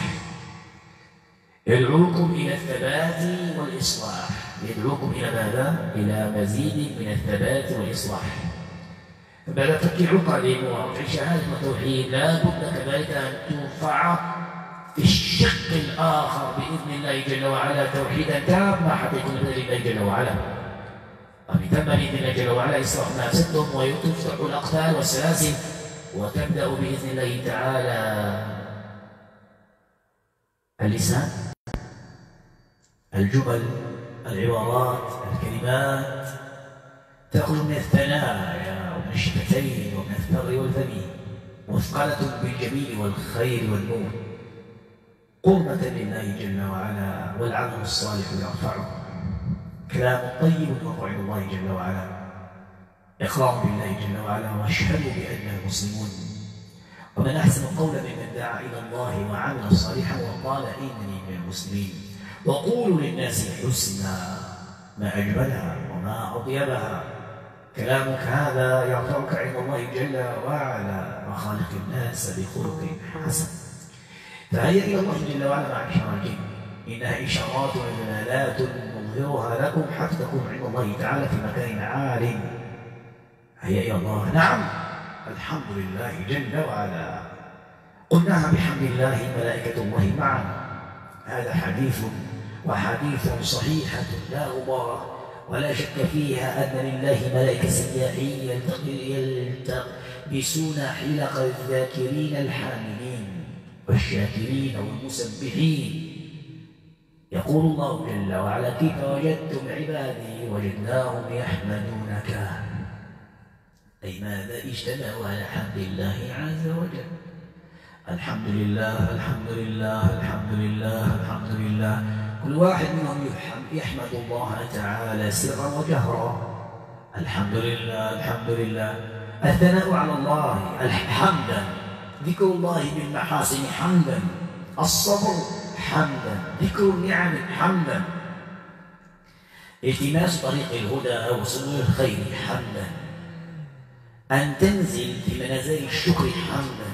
يدعوكم إلى الثبات والإصلاح، يدعوكم إلى ماذا؟ إلى مزيد من الثبات والإصلاح. فبعد تفكير قليل ورفع شهادة التوحيد لا بد كذلك أن ترفع في الشق الآخر بإذن الله جل وعلا توحيدا تاما حتى يكون بإذن الله جل وعلا. وبتم بإذن الله جل وعلا إصلاح ما أفسدتم ويفتح الأقفال والسلاسل، وتبدأ بإذن الله تعالى اللسان، الجمل، العبارات، الكلمات تخرج من الثنايا ومن الشفتين ومن الثغر والفم، مثقلة بالجميل والخير والنور، قربة لله جل وعلا، والعمل الصالح يرفعه، كلام طيب يرفع الله جل وعلا، إقرار بالله جل وعلا، واشهدوا بأننا مسلمون. ومن أحسن قولا ممن دعا إلى الله وعمل صالحا وقال إنني من المسلمين. وقولوا للناس حسنا، ما أجملها وما أطيبها. كلامك هذا يرفعك عند الله جل وعلا، وخالق الناس بخلق حسن. فهيا إلى الله جل وعلا معشر الجن، إنها إشارات ودلالات نظهرها لكم حتى تكونوا عند الله تعالى في مكان عال. هيا إلى الله. نعم، الحمد لله جل وعلا. قلناها بحمد الله ملائكة الله معنا. هذا حديث وحديث صحيحة لا غبار ولا شك فيها أن لله ملائكة سياحين يلتبسون حلق الذاكرين الحامدين والشاكرين والمسبحين. يقول الله جل وعلا: كيف وجدتم عبادي وجدناهم يحمدونك، أي ماذا؟ اجتمعوا على حمد الله عز وجل. الحمد لله الحمد لله الحمد لله الحمد لله. كل واحد منهم يحمد الله تعالى سرا وجهرا. الحمد لله الحمد لله. الثناء على الله حمدا، ذكر الله بالمحاسن حمدا، الصبر حمدا، ذكر النعم حمدا، التماس طريق الهدى وصنوع الخير حمدا، أن تنزل في منازل الشكر حمدا،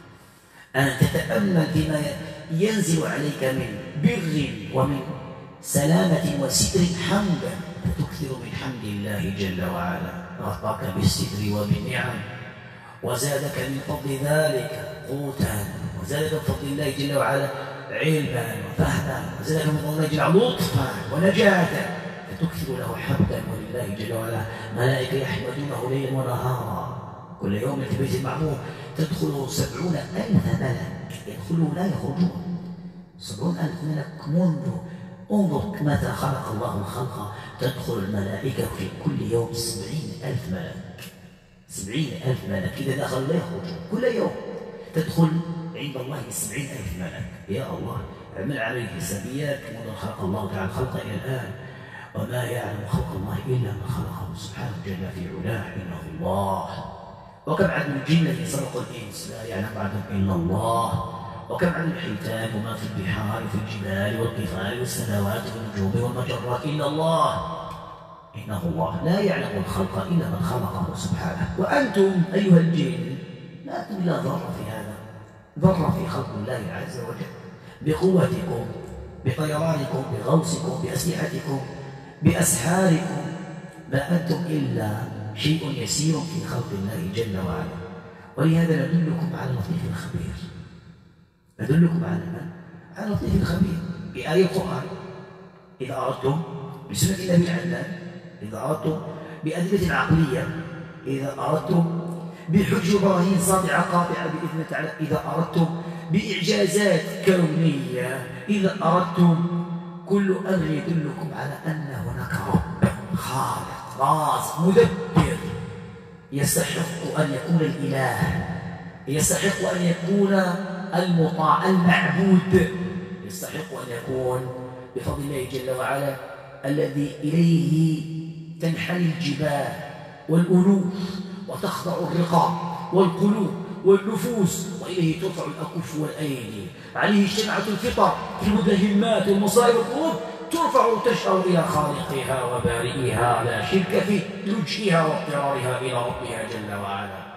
أن تتأمل فيما ينزل عليك من بر ومن سلامة وستر حمدا، فتكثر من حمد الله جل وعلا. غطاك بالستر وبالنعم، وزادك من فضل ذلك قوتا، وزادك من فضل الله جل وعلا علما وفهما، وزادك من فضل الله جل وعلا لطفا ونجاة، فتكثر له حمدا. ولله جل وعلا ملائكة يحمدونه ليلا ونهارا. كل يوم في بيت المعمور تدخل سبعون ألف ملك، يدخلون لا يخرجون. سبعون ألف ملك منذ انظر متى خلق الله الخلق، تدخل الملائكة في كل يوم سبعين ألف ملك، سبعين ألف ملك إذا دخلوا لا يخرجون. كل يوم تدخل عند الله سبعين ألف ملك. يا الله، اعمل عليه حسابيات منذ خلق الله تعالى الخلق إلى الآن، وما يعلم خلق الله إلا من خلقه سبحانه جل في علاه، إنه الله. وكم عدد الجن الذي سبق الإنس لا يعلم عدد إلا الله. وكم عدد الحيتان وما في البحار في الجبال والقفار والسماوات والنجوم والمجرات إلا الله، إنه الله. لا يعلم الخلق إلا من خلقه سبحانه. وأنتم أيها الجن لا أنتم إلا ذرة في هذا، ذرة في خلق الله عز وجل، بقوتكم، بطيرانكم، بغوصكم، بأسلحتكم، بأسحاركم، ما أنتم إلا شيء يسير في خلق الله جل وعلا. ولهذا ندلكم على اللطيف الخبير، ندلكم على من؟ على اللطيف الخبير بآية القرآن إذا أردتم، بسنة النبي العدنان إذا أردتم، بأدلة عقلية إذا أردتم، بحجة براهين ساطعة قاطعة بإذن تعالى إذا أردتم، بإعجازات كونية إذا أردتم. كل أمر يدلكم على أن هناك رب خالق رازق مدبر يستحق أن يكون الإله، يستحق أن يكون المطاع المعبود، يستحق أن يكون بفضل الله جل وعلا الذي إليه تنحني الجبال والألوف وتخضع الرقاب والقلوب والنفوس، وإليه ترفع الأكف والأيدي، عليه اجتمعت الفطر في المدهمات والمصائب والقلوب، ترفع وتشعر إلى خالقها وبارئها، لا شرك في لجئها واضطرارها إلى ربها جل وعلا.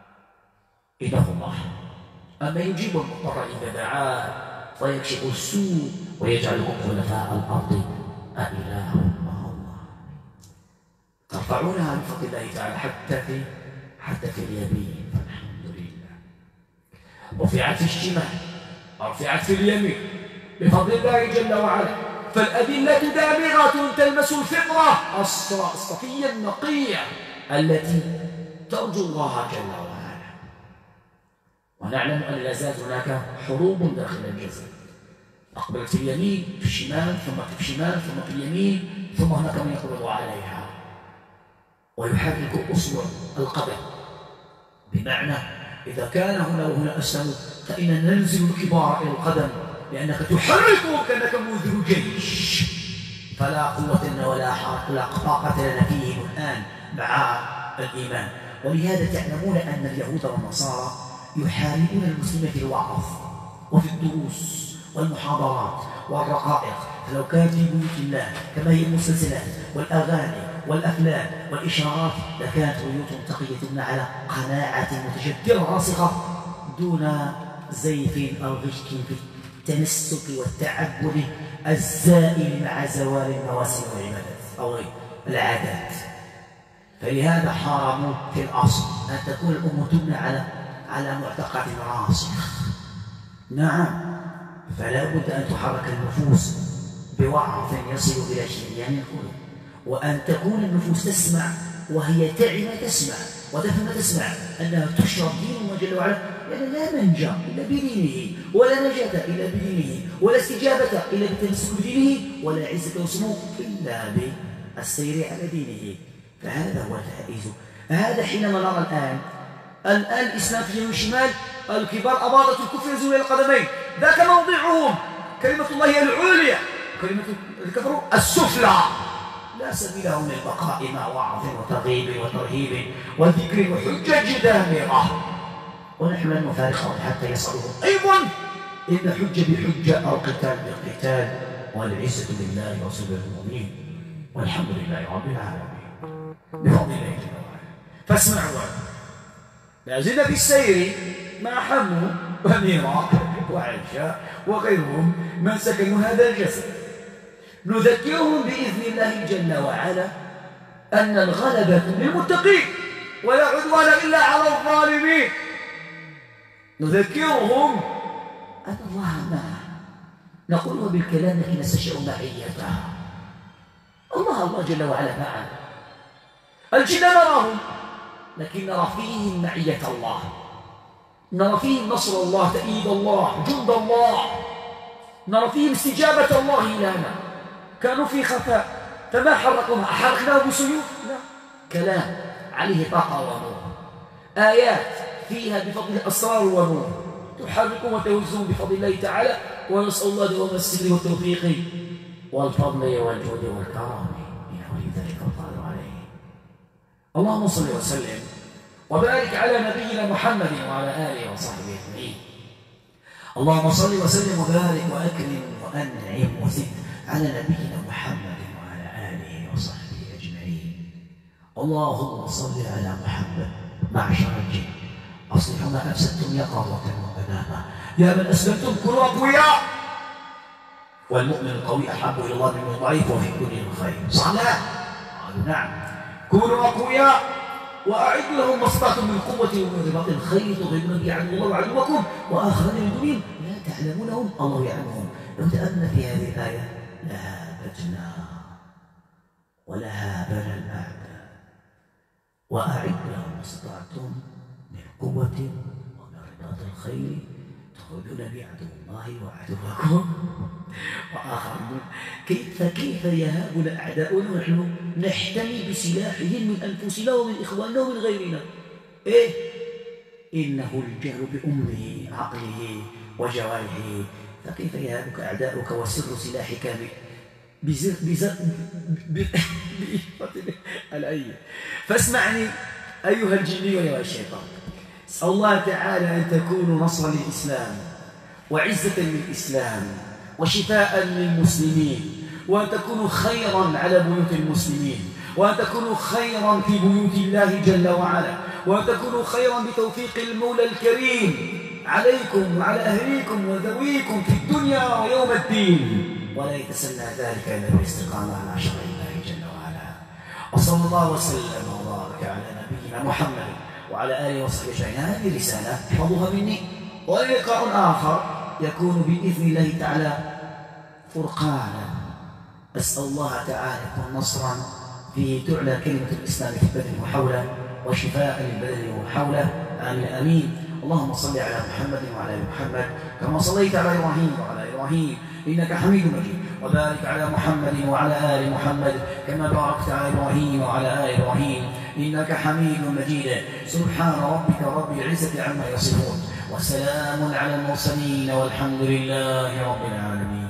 إنه الله أما يجيب المضطر إذا دعاه فيكشف السوء ويجعلكم خلفاء الأرض أإله مع الله. ترفعونها بفضل الله تعالى حتى في حتى في اليمين، فالحمد لله. رفعت في الشمال، رفعت في اليمين بفضل الله جل وعلا. فالأدلة دامغة تلمس الفطرة الصفية النقية التي ترجو الله جل وعلا. ونعلم أن لا زالت هناك حروب داخل الجسد، أقبلت في اليمين في الشمال، ثم في الشمال ثم في اليمين، ثم هناك من يقبض عليها ويحرك أصبع القدم، بمعنى إذا كان هنا وهنا أسهم فإننا ننزل الكبار إلى القدم لأنك تحركهم كأنك منذر جيش، فلا قوة لنا ولا حركة ولا طاقة لنا فيهم الآن مع الإيمان. ولهذا تعلمون أن اليهود والنصارى يحاربون المسلمين في الوعظ وفي الدروس والمحاضرات والرقائق، فلو كانت في بيوت الله كما هي المسلسلات والأغاني والأفلام والإشارات لكانت بيوتهم تقية على قناعة متجدرة راسخة دون زيف أو غش في التمسك والتعبد الزائل مع زوال المواسم والعبادات أو العادات. فلهذا حرموا في الأصل أن تكون الأمة تبنى على على معتقد راسخ. نعم، فلا بد أن تحرك النفوس بوعظ يصل إلى شريان القلوب، وأن تكون النفوس تسمع وهي تعي ما تسمع وتفهم ما تسمع، أنها تشرب دينه جل وعلا، لأن لا منجا إلا بدينه، ولا نجاة إلا بدينه، ولا استجابة إلا بالتمسك بدينه، ولا عزة وسمو إلا بالسير على دينه. فهذا هو الفائز. هذا حينما نرى الآن الآن الإسلام في اليمين والشمال، الكبار أباضة الكفر ينزلون إلى القدمين، ذاك موضعهم، كلمة الله هي العليا، كلمة الكفر السفلى، لا سبيل لهم للبقاء مع وعظ وترغيب وترهيب وذكر وحجج دامغة، ونحن لن نفارقهم حتى يصلهم أيضا، إن حجة بحجة أو قتال بقتال، والعزة لله ورسوله المؤمنين، والحمد لله رب العالمين بفضل الله جل وعلا. فاسمعوا، لا زلنا بالسير مع حمو وميرا وعائشة وغيرهم من سكنوا هذا الجسد، نذكرهم بإذن الله جل وعلا أن الغلبة للمتقين ولا عدوان إلا على الظالمين. نذكرهم أن الله معه، نقول بالكلام لكن نستشعر معيته. الله الله جل وعلا معه، الجن نراهم لكن نرى فيهم معية الله، نرى فيهم نصر الله، تأييد الله، جند الله، نرى فيهم استجابة الله لنا. كانوا في خفاء فما حرقوها، أحرقناهم بسيوف؟ لا، كلام عليه طاقة ونور، آيات فيها بفضل أسرار ونور تحركهم وتهزهم بفضل الله تعالى. ونسأل الله دوام السر والتوفيق والفضل والجود والكرم، إنه لذلك القادر عليه. اللهم صل وسلم وبارك على نبينا محمد وعلى آله وصحبه أجمعين. اللهم صل وسلم وبارك وأكرم وأنعم وزد على نبينا محمد وعلى آله وصحبه أجمعين. اللهم صل على محمد. معشر الجن أصلحوا ما أفسدتم يقظة ومناما، يا من أسلمتم كونوا أقوياء، والمؤمن القوي أحب إلى الله من الضعيف وفي كل الخير. صلاة قالوا نعم، كونوا أقوياء وأعدوا لهم ما استطعتم من قوة ومن رباط الخير تظهرون به عدو الله وعدوكم وآخرين يدونهم لا تعلمونهم الله يعلمهم. لو تأمل في هذه الآية لهابتنا ولهابنا الأعداء، وأعدوا لهم ما استطعتم من قوة ومن رباط الخير تخرجون بي عدو الله وعدوكم وآخرون. كيف كيف يهابنا أعداؤنا ونحن نحتمي بسلاحهم من أنفسنا ومن إخواننا ومن غيرنا؟ إيه؟ إنه الجهل بأمه عقله وجوارحه. فكيف يهابك أعداؤك وسر سلاحك بزر بزر الأية. فاسمعني أيها الجني ويا الشيطان، اسأل الله تعالى أن تكونوا نصرا للإسلام وعزة للإسلام وشفاء للمسلمين، وأن تكونوا خيرا على بيوت المسلمين، وأن تكونوا خيرا في بيوت الله جل وعلا، وأن تكونوا خيرا بتوفيق المولى الكريم عليكم وعلى أهليكم وذويكم في الدنيا ويوم الدين، ولا يتسنى ذلك إلا بالاستقامة على شرع الله جل وعلا. وصلى الله وسلم وبارك على نبينا محمد وعلى آله وصحبه أجمعين. هذه رسالة احفظوها مني، ولقاء آخر يكون بإذن الله تعالى فرقانا. أسأل الله تعالى يكون نصرا فيه تعلى كلمة الإسلام في البدن وحوله وشفاء للبدن وحوله. آمين آمين. اللهم صل على محمد وعلى آل محمد كما صليت على إبراهيم وعلى إبراهيم إنك حميد مجيد، وبارك على محمد وعلى آل محمد كما باركت على إبراهيم وعلى آل إبراهيم إنك حميد مجيد. سبحان ربك رب العزة عما يصفون، وسلام على المرسلين، والحمد لله رب العالمين.